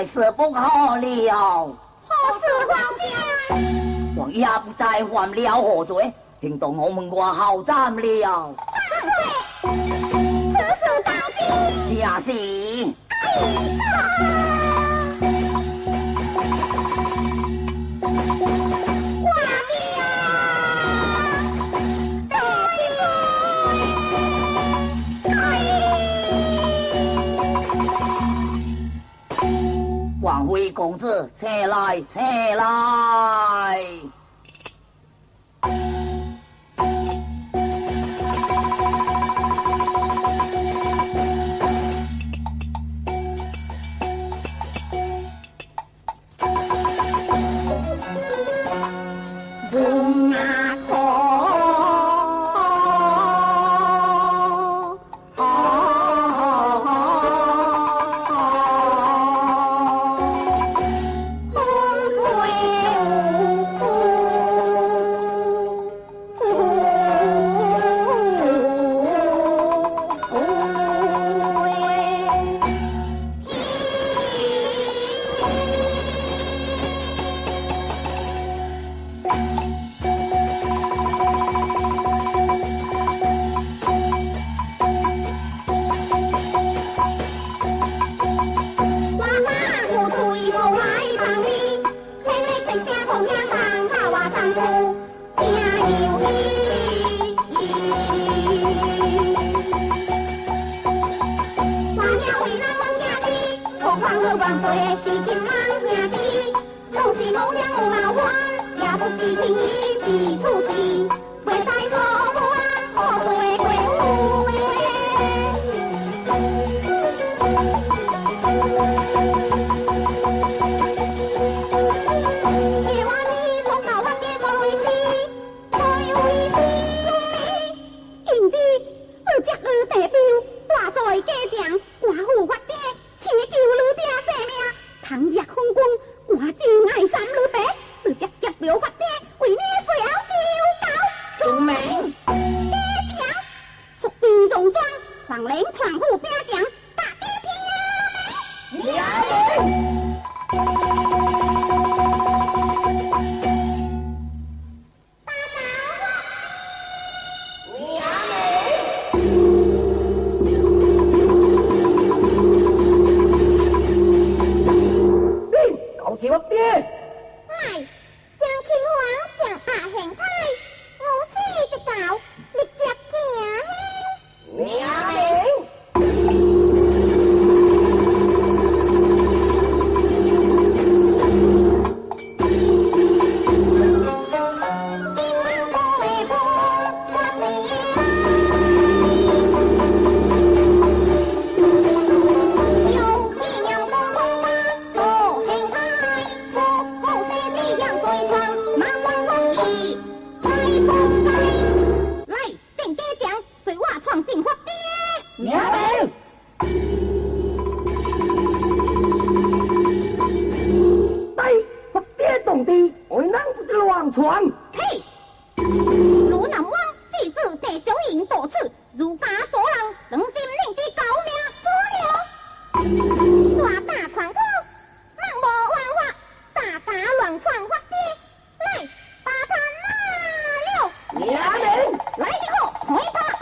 是不好了。 何事，皇家？ 王爷不再犯了何罪，听到我们挂号斩了。 万岁！此事当今。 下是。王妃公子，且来，且来！ 龙牙口。万岁是金郎兄弟，总是无良有毛患，也不知天意是处事，袂使错不安，可对归有夜晚你从头发跌在为师，在为师用你，因之有只女地标，大在家将，寡妇发爹。祈求女爹性命，倘若昏君，我真爱斩女爸，你直接表发爹，为你随后就到。 救命！ 家将，蜀兵重装，黄陵传户兵将，大爹天呀！ 我爹， 来，将秦皇将大贤太，我死一道，立即行。 娘命！ 传。 嘿，如南王世子地小营多次，如家左人良心令的高命左了。乱打狂徒，人无王法，大家乱闯法地，来把他拿了。 娘们， 来以后推他。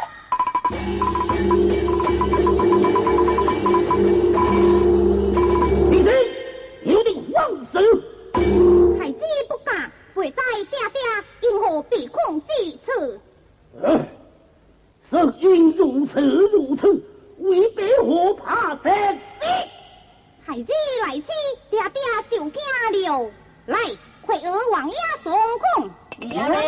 你是有点放肆。 孩子不嫁，会在爹爹因何被困至此？ 呃，是因如此如此，为别何怕这事？ 孩子来此，爹爹受惊了。来，快儿王爷松控。 娘们，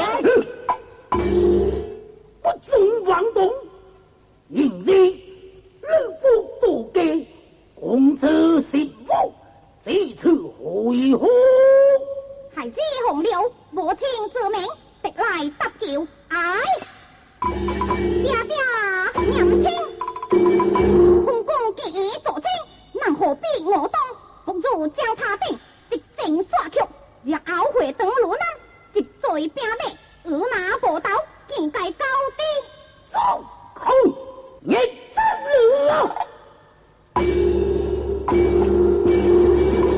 不准妄动！因日日夫多计，公子失误，这次为何？ 孩子红了，母亲之命，得来搭救。哎，爹爹娘亲，公公既已做清，人何必我当？不如将他定，一正刷曲，日后回当路人，一嘴拼命，耳拿宝刀，见界高低。 走口，你真了！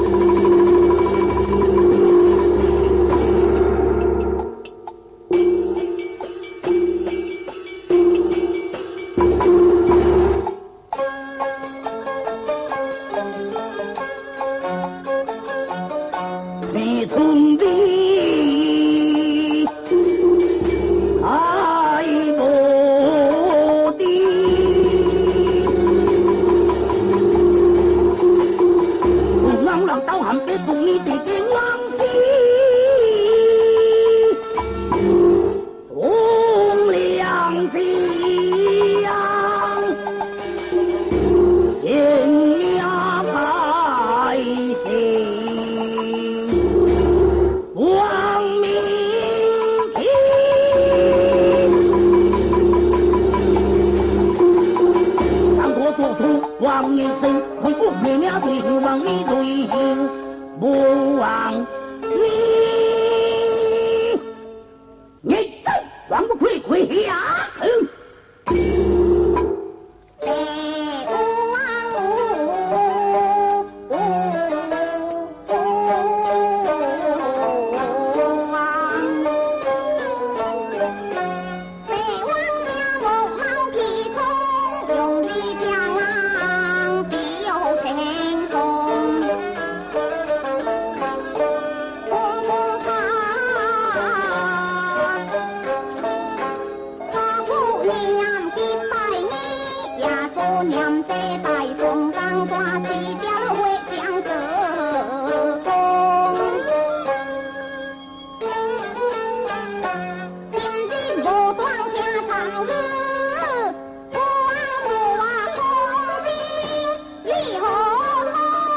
这大宋江山是条了会将这功。今日无端听长歌，我我空情你何通？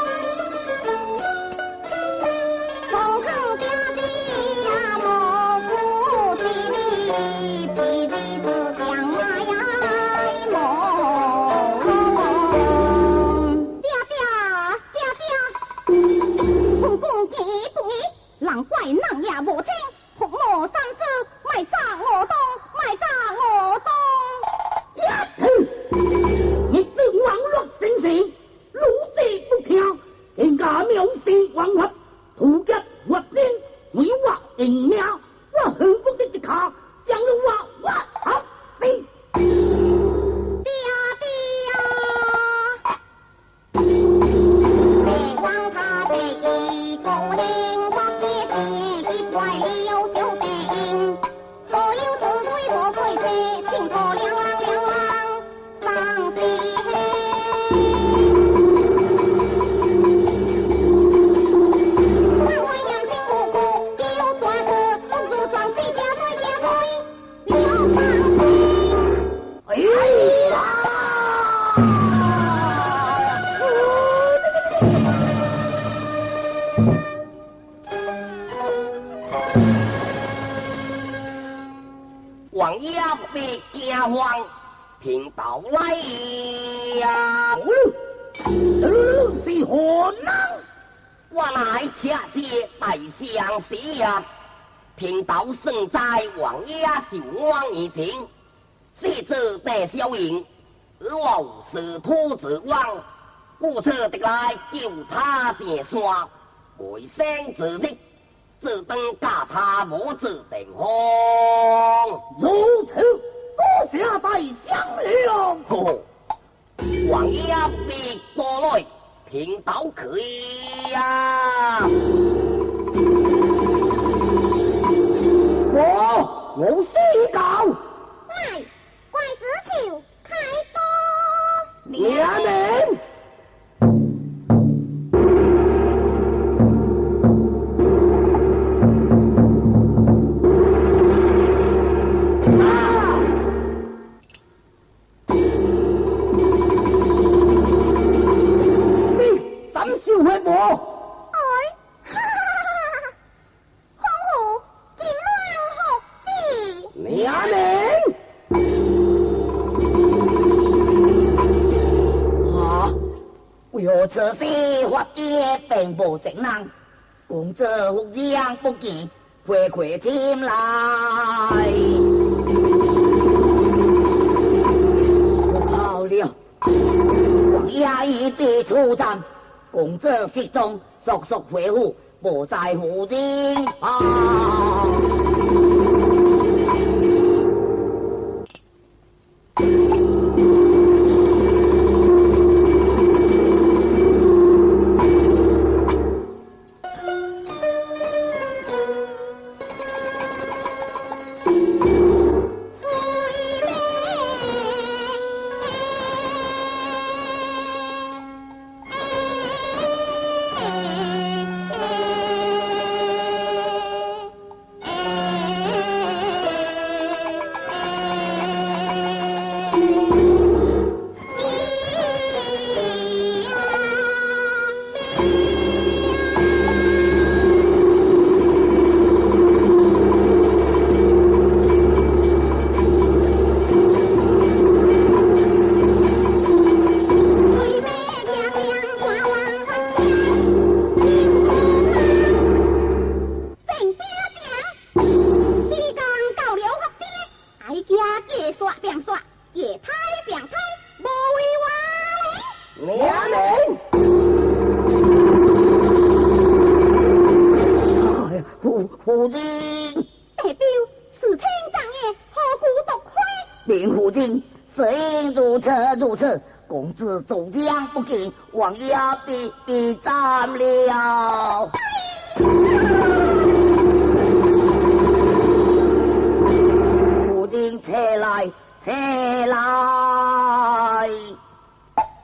空空爹爹呀莫顾体力，比比这江马呀莫龙。爹爹爹爹，本宫见不义，难怪人也无清。服我三思，卖炸我东，卖炸我东。 呀哼！你这网络先生，路者不听，更加藐视王法，图劫活命，为我应命，我恨不得一卡将了我我好死。 爹爹，别忘他的一个灵，我爹爹一怪了小病，所有是对我对谁，请可两郎两郎当心嘿。万万眼睛无辜，也有转个，公主装死家对家对，刘上心。 哎呀！ 王爷被惊慌，听到来呀！ 是何人？ 我乃恰借大相死呀！听到胜在王爷受安以前，写着大小营，而我是土之王，故此得来救他前山，为生之日，只等教他无子定风。 如此，多谢大相了。 吼吼，王爷别过来，贫道可以呀。 我我先搞。 来，怪子球开刀。 娘们。 此事法界并无正人，公子福将不见，快快前来。不好了，王爷已被出战，公子失踪，速速回府，不在附近啊！夫人， 代表事情长夜，何故独开？ 林夫人，虽如此如此，公子终将不见，王爷必必斩了。夫人，且来，且来。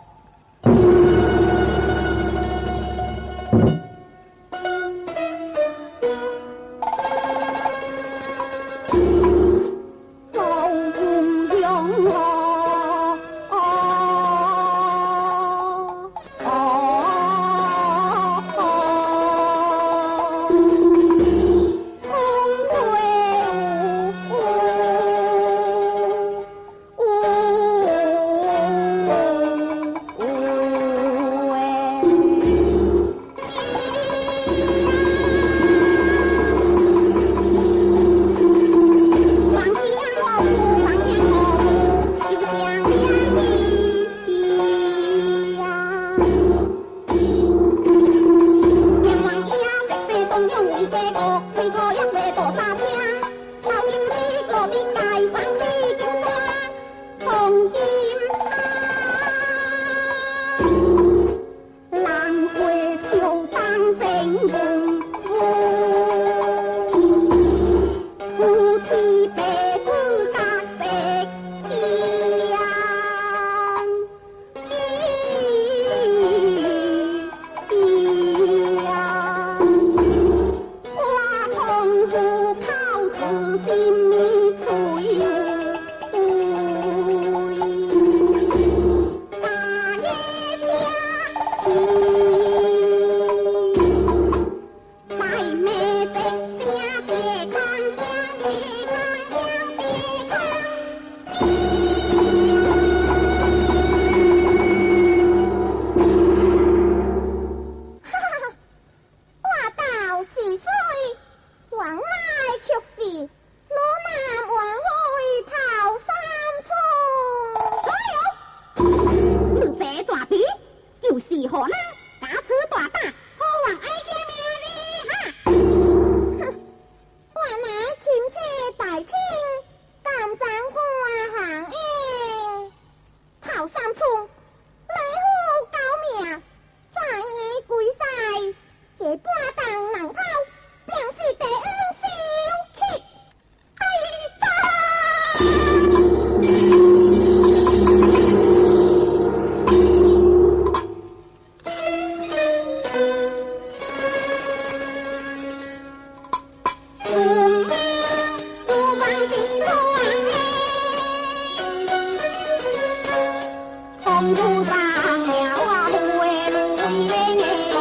公主上了啊回路耶，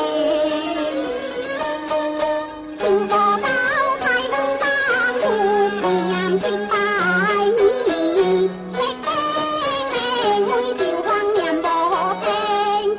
经过高台路当路边听大意，嘞嘞每朝光念无听。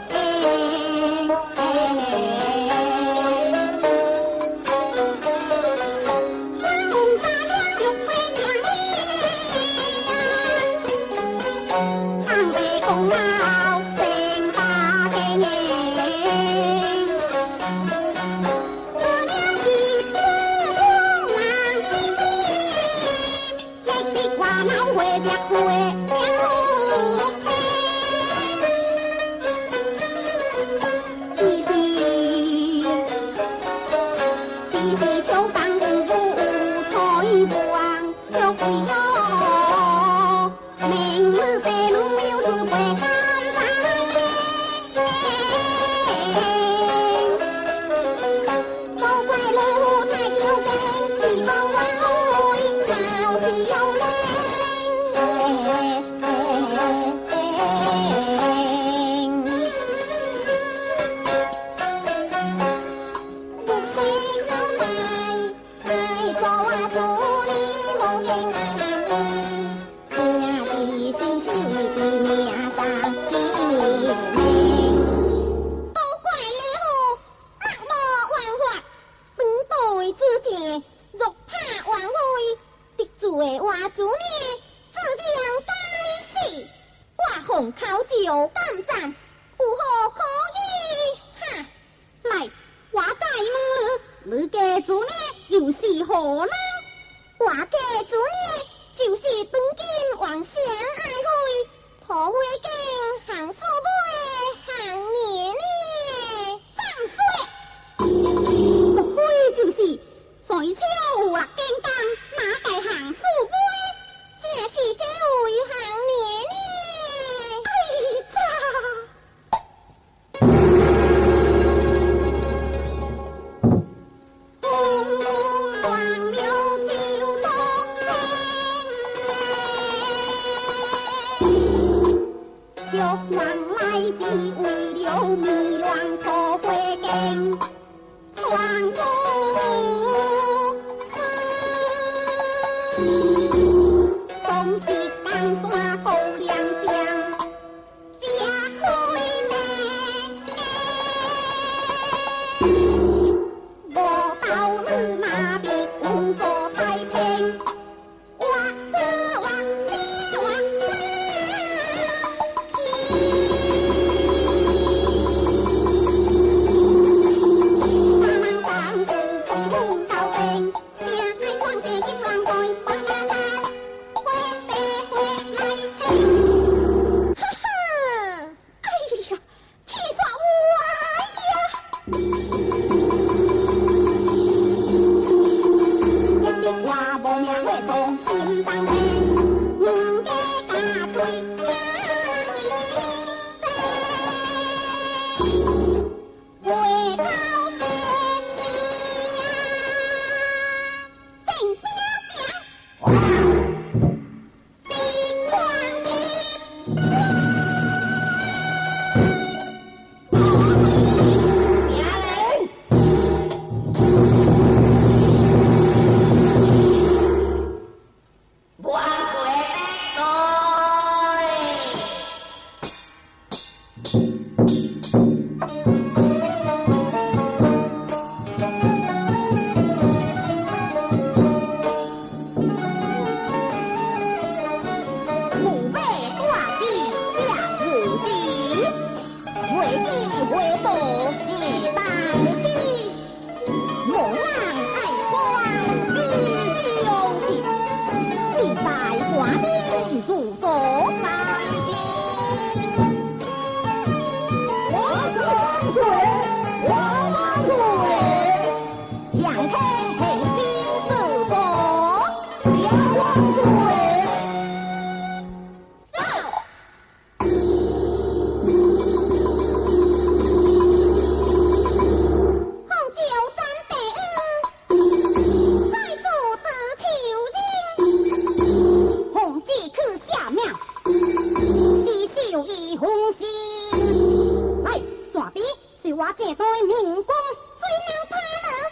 我这对民工最能怕了。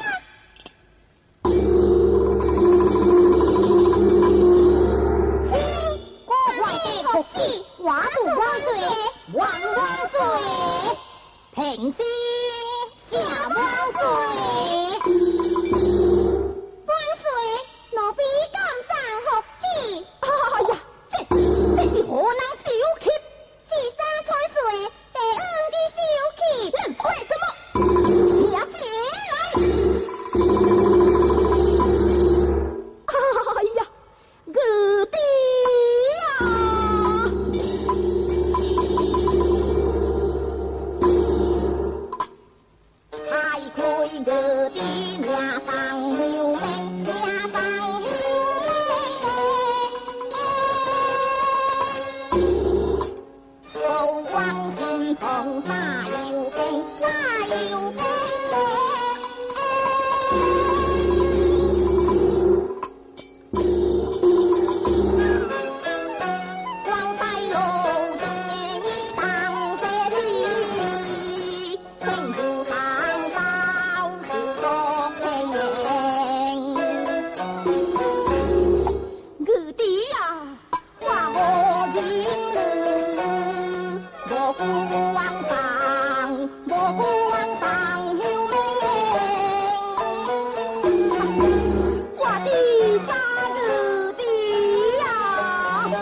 亲，国外的福气，我主万岁，万万岁！平心下万岁！万岁，奴婢敢赞福旨。哎呀，这这是河南小妾，是三岁岁第二的小妾。你说什么？下起来！哎呀，哥弟呀！太亏哥弟俩上流门，俩上流门，口往心痛哪有根，哪有根？光在路边一当些地，身处堂上是说天言。哥弟呀，话我听了，我不往上，我不往上有门，我的三哥弟呀。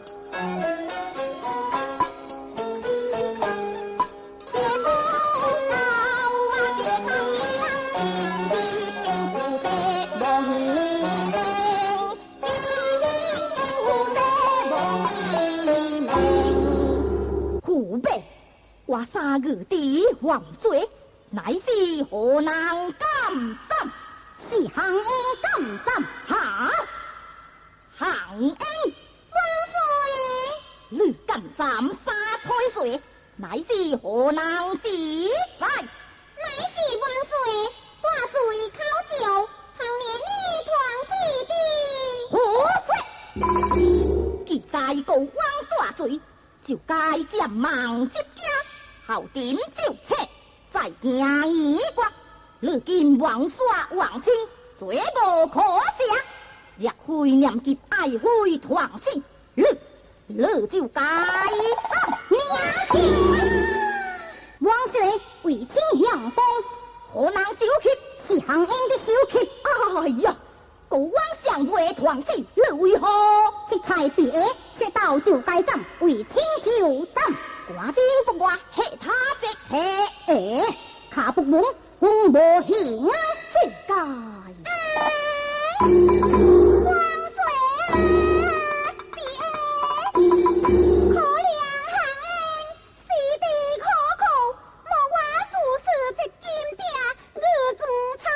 别不到啊，别当娘的跟不得莫你们，跟不得莫你们。湖北，我三个弟王嘴，乃是河南甘赞，是杭恩甘赞哈，杭恩万岁！你甘赞三彩水，乃是河南吉赛，乃是万岁！大嘴考究，后年你团子的。胡说！既在国王大嘴，就该将忙接家，后点就切，再行二国。如今王耍王亲，绝无可赦。若非念及爱妃团子，你你就该斩娘亲。王岁为亲相帮，河南小妾是杭恩的小妾。哎呀，国王想为团子，你为何？色彩别说到就该斩，为亲就斩。寡精不寡，黑他即黑，哎，卡不稳，我无行啊，这该。王岁啊，别，可怜杭恩，死地可苦，莫我做事这金爹，我做才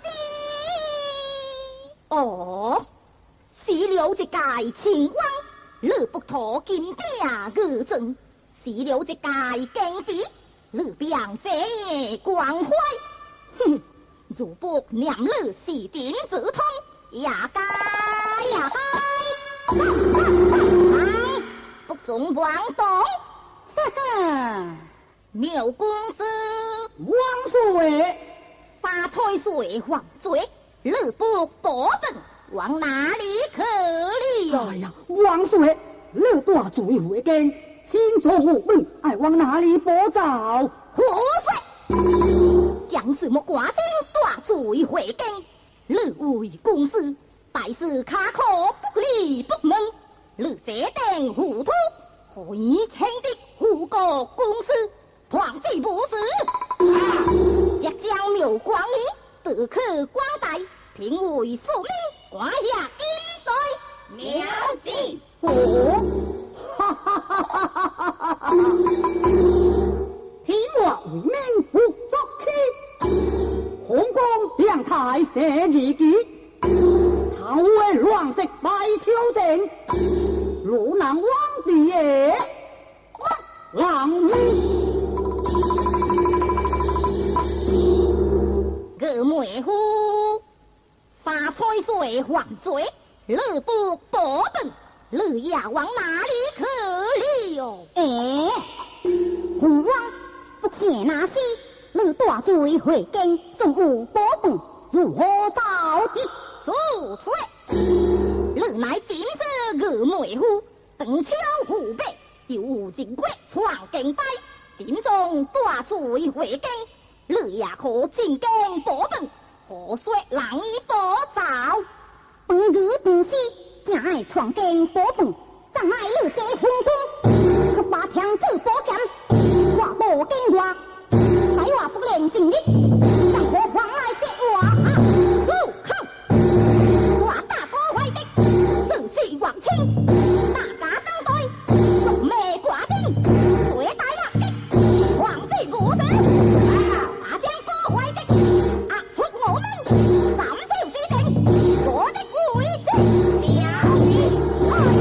是。哦，是了这界秦王，你不托金爹我做。是了这界经比，你变这光辉。哼，如不念你是点子通，也该也该。不准妄动。哼哼，苗公司王岁， 沙菜水黄嘴，你不保本，往哪里去了？ 哎呀，王岁，你大嘴回京。心中无问，爱往哪里拨找？ 胡说！将什么寡精大罪回京？你为公司大事卡可不理不问，你这等糊涂，何以称的护国公司？团子不是？浙江苗光义得克光大，评为庶民，挂下应对苗子。 哦。哈哈哈哈哈哈哈！天我为民不作气，红光两台射日记，头为乱石摆秋正，路南王地也，王命。 个妹夫，沙菜水黄嘴，你不保本。你要往哪里去了？哎，红王不是谢那西，你大罪回京，总有保本，如何造的？ 主帅，你乃金子二妹夫，长枪虎背，又有一国闯京败，点中大罪回京，你也可进京保本，何说人以保造？ 本儿本西，正爱闯京保本，怎奈你这昏君，却把天子宝剑挂到京外，使我不能尽力，怎可妨碍这我啊？ 入口！大大哥坏的，自是王清，大家当对，众妹寡精，最大压的，皇子无声，大将哥坏的，压出我们，斩消死定，我的位置了结。哎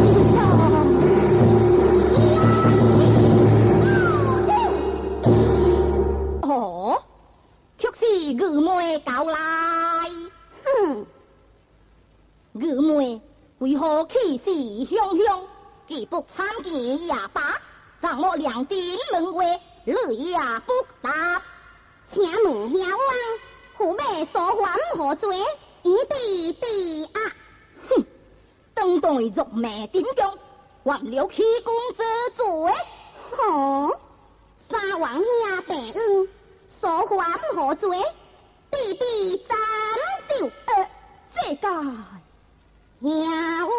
呀！哦，却是二妹搞来，哼！二妹为何气势汹汹，既不参见也罢，怎么两点问话，你也不答？ 请问小王，虎妹所犯何罪？一地地啊！ 哼！当代辱骂点将，还了欺公之罪？ 吼！三王兄弟恩，所犯何罪？弟弟斩首。 呃，这个小王，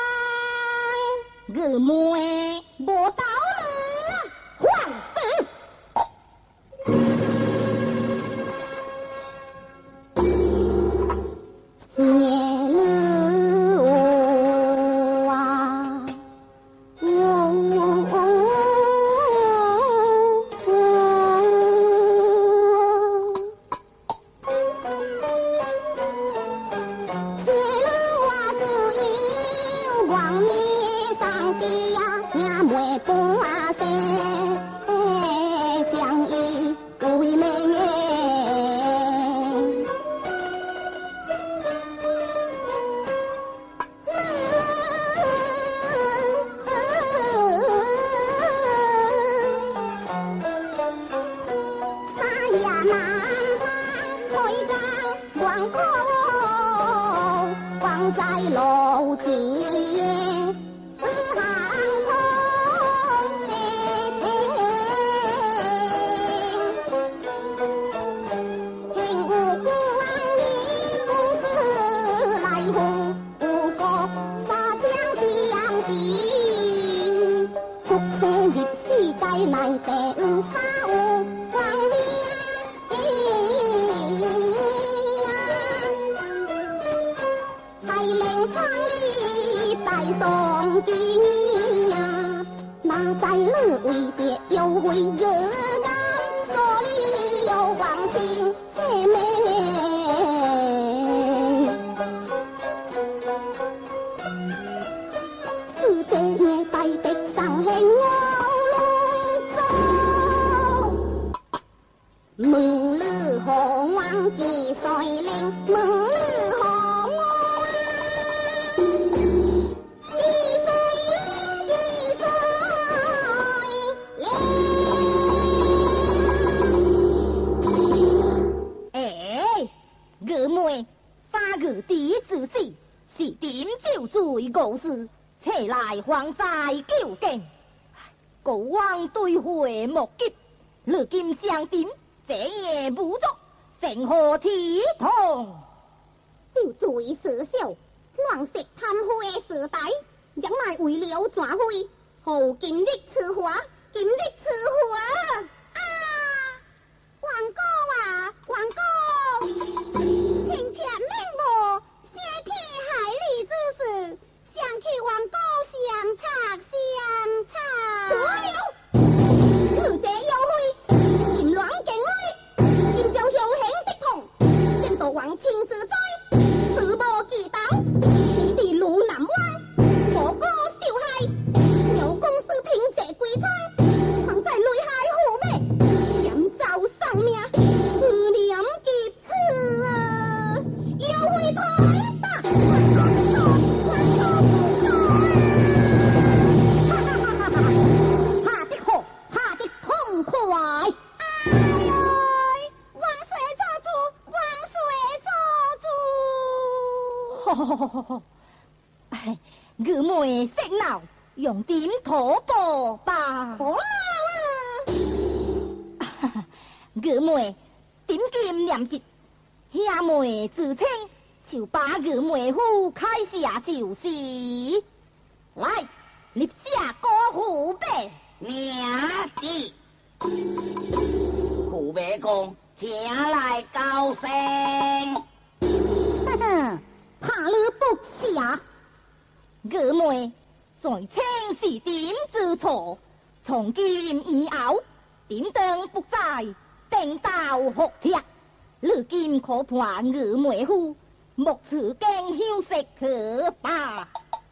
二妹无道理，放肆！ 谢了我啊！ 还在究竟，国王对会莫及，如今相点，这夜无足，成何体统？ 就罪事小，乱世贪污的时代，将来为了转会，好今日赐华，今日赐华啊！王公啊，王公，请前命我先替海里之事。想去王高相插相插，你这妖妃，淫乱敬畏，今朝凶险的痛，正道王亲自在，事无忌惮，天地如南湾，无辜受害，有公私凭借归仓，藏在内海虎尾， 用点土布吧。 好啊！ 二妹点金念吉，下妹自称就把二妹夫开下就是。来，立下歌符呗。 娘子，虎伯公，请来高声。 呵呵，怕你不下。二妹在青是点之错，从今以后点灯不再定到学帖。如今可判二妹夫，莫此更休息可罢。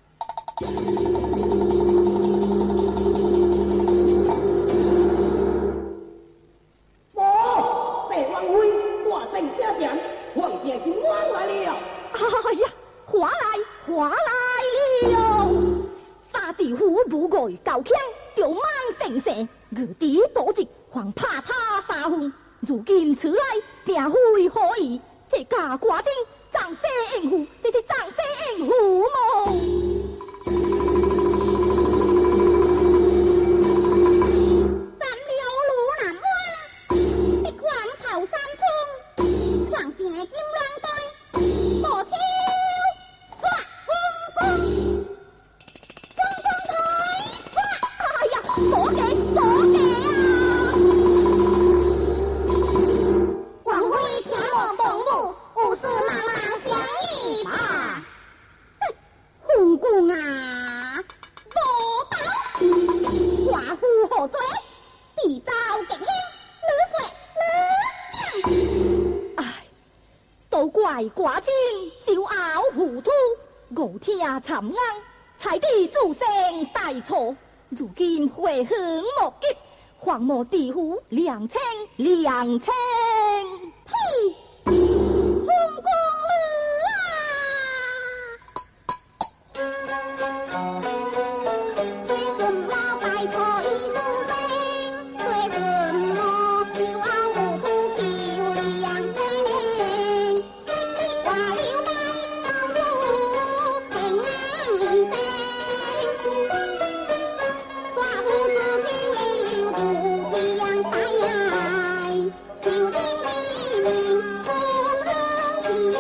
我北王辉挂正标奖，创下就我来了。 哎呀，华来华来了！沙地虎不外高强，吊猛成蛇，二弟多直，还怕他三分。如今此来，定会可以，这家寡精掌声应付，这是掌声应付么？ 咱流路南湾，一款头三冲，闯正金銮队，步超刷风光，风光台刷。 哎呀，多谢多谢啊！ 王辉请我公母，无事慢慢相依吧。哼，昏君啊，无道，寡妇何罪？地遭极凶，你说你唉，都怪寡精招拗糊涂，误听谗言，才地主生大错。如今悔恨莫及，黄莫地府两清两清。 呸！昏公女啊！虽顺我拜错已主命，虽顺我招拗糊涂叫两清。话了拜到路平安生，耍夫子天要不一样大爱，朝廷黎明空空天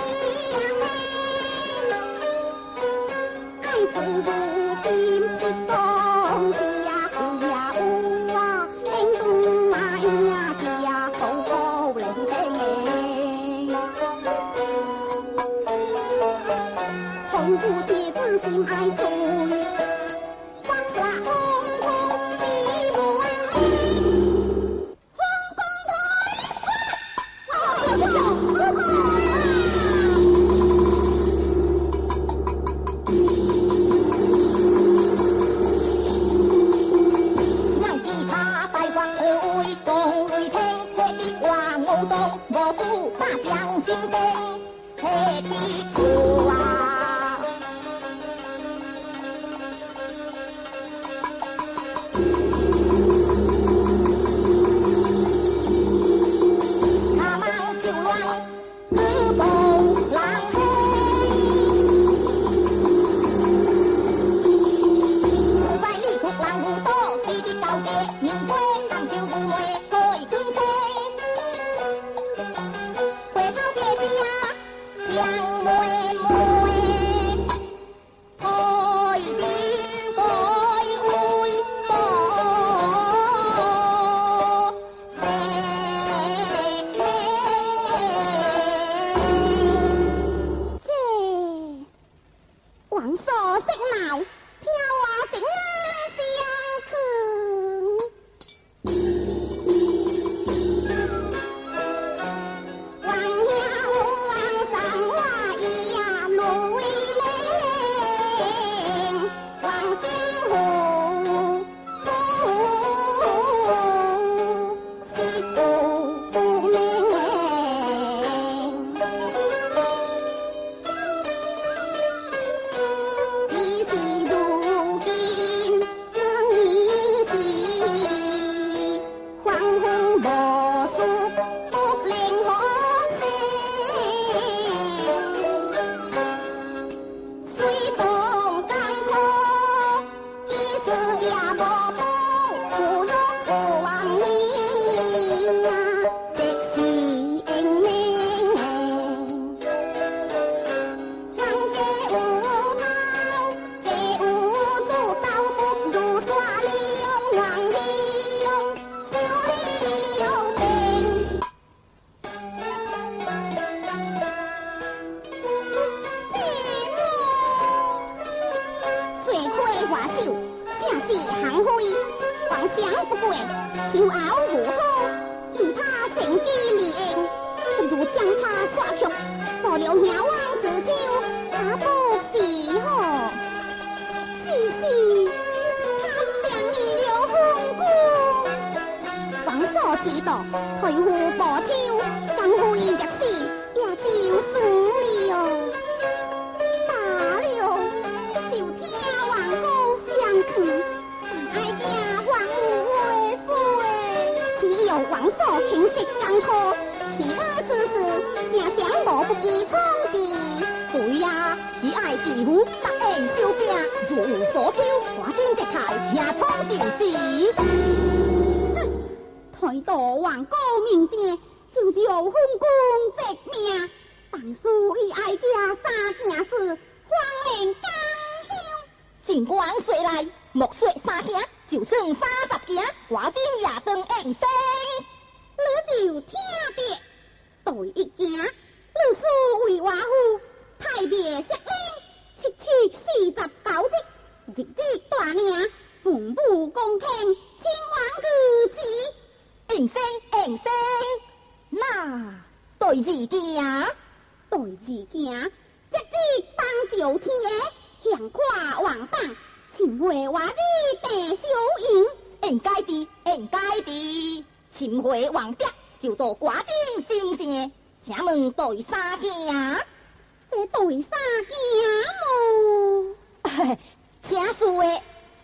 爱自如今是中的呀是呀有啊，英雄啊呀是呀高高领领，红姑姐子心爱吹，芳华空空地不安宁，风公台刷，哎呀， 让其他大官二位众位听，这的话我懂，我不大将心定，这的话。他忙就乱，日风狼黑。不在里哭狼不多，地地高洁，明规当就不会可以更清。回头别家两妹妹，开心开会莫王妃，皇上不贵，小熬无托，与他成机联姻，不如将他耍去，保留鸟王之手，他不是好。是是，他两年了红姑，王所知道，退户报仇，刚妃入死，也就算了。罢了，就听王姑相劝，爱惊皇母会衰，只有王所平息干渴，其他之事，想想无不记冲击。对呀，只爱地府答应招兵，如无所求，我先直开也冲就是。哼，推到王姑面前，就就分公折命，当初伊爱家三件事，方令刚香。尽管随来，莫说三件，就算三十件，我今也当应声。你就听着，第一件，你所为瓦夫，太别石令，七七四十九日，日子大名，父母公卿，亲王御旨。应声应声，那第二件，第二件，即日当朝天下，向跨王榜，请回我的地小营。应该的，应该的，请回王爹就到寡境新正，请问第三件，这第三件么？请说的。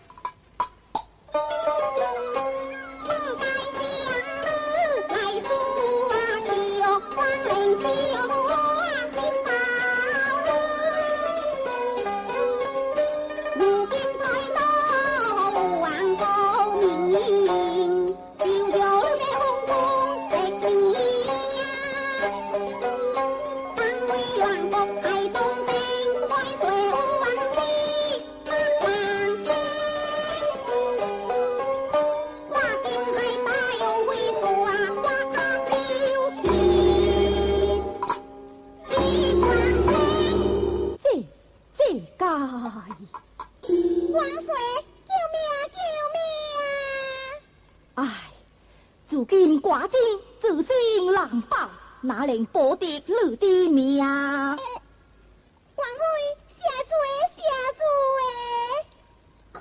如今寡境自身难保，哪能保得你的命？王妃下罪下罪，可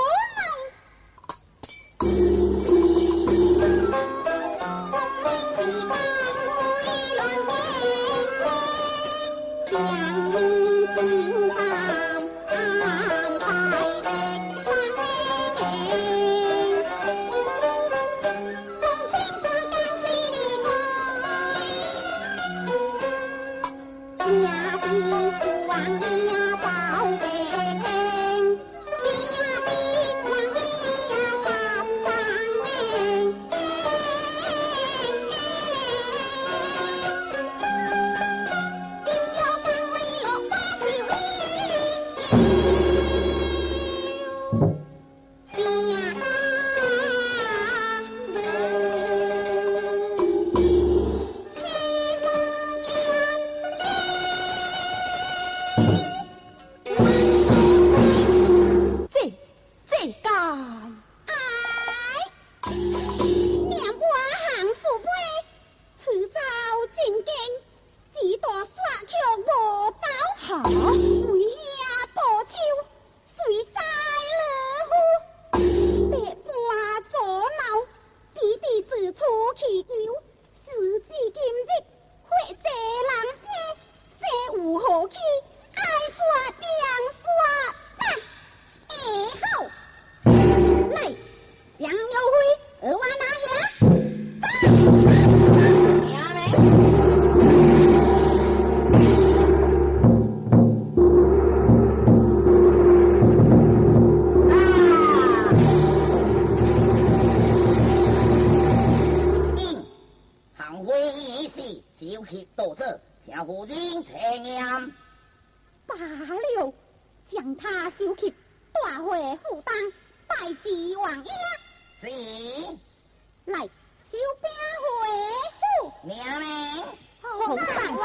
罢了，将他收起，带回府当，拜祭王爷。 是， 来，收兵回府。 娘们， 红上。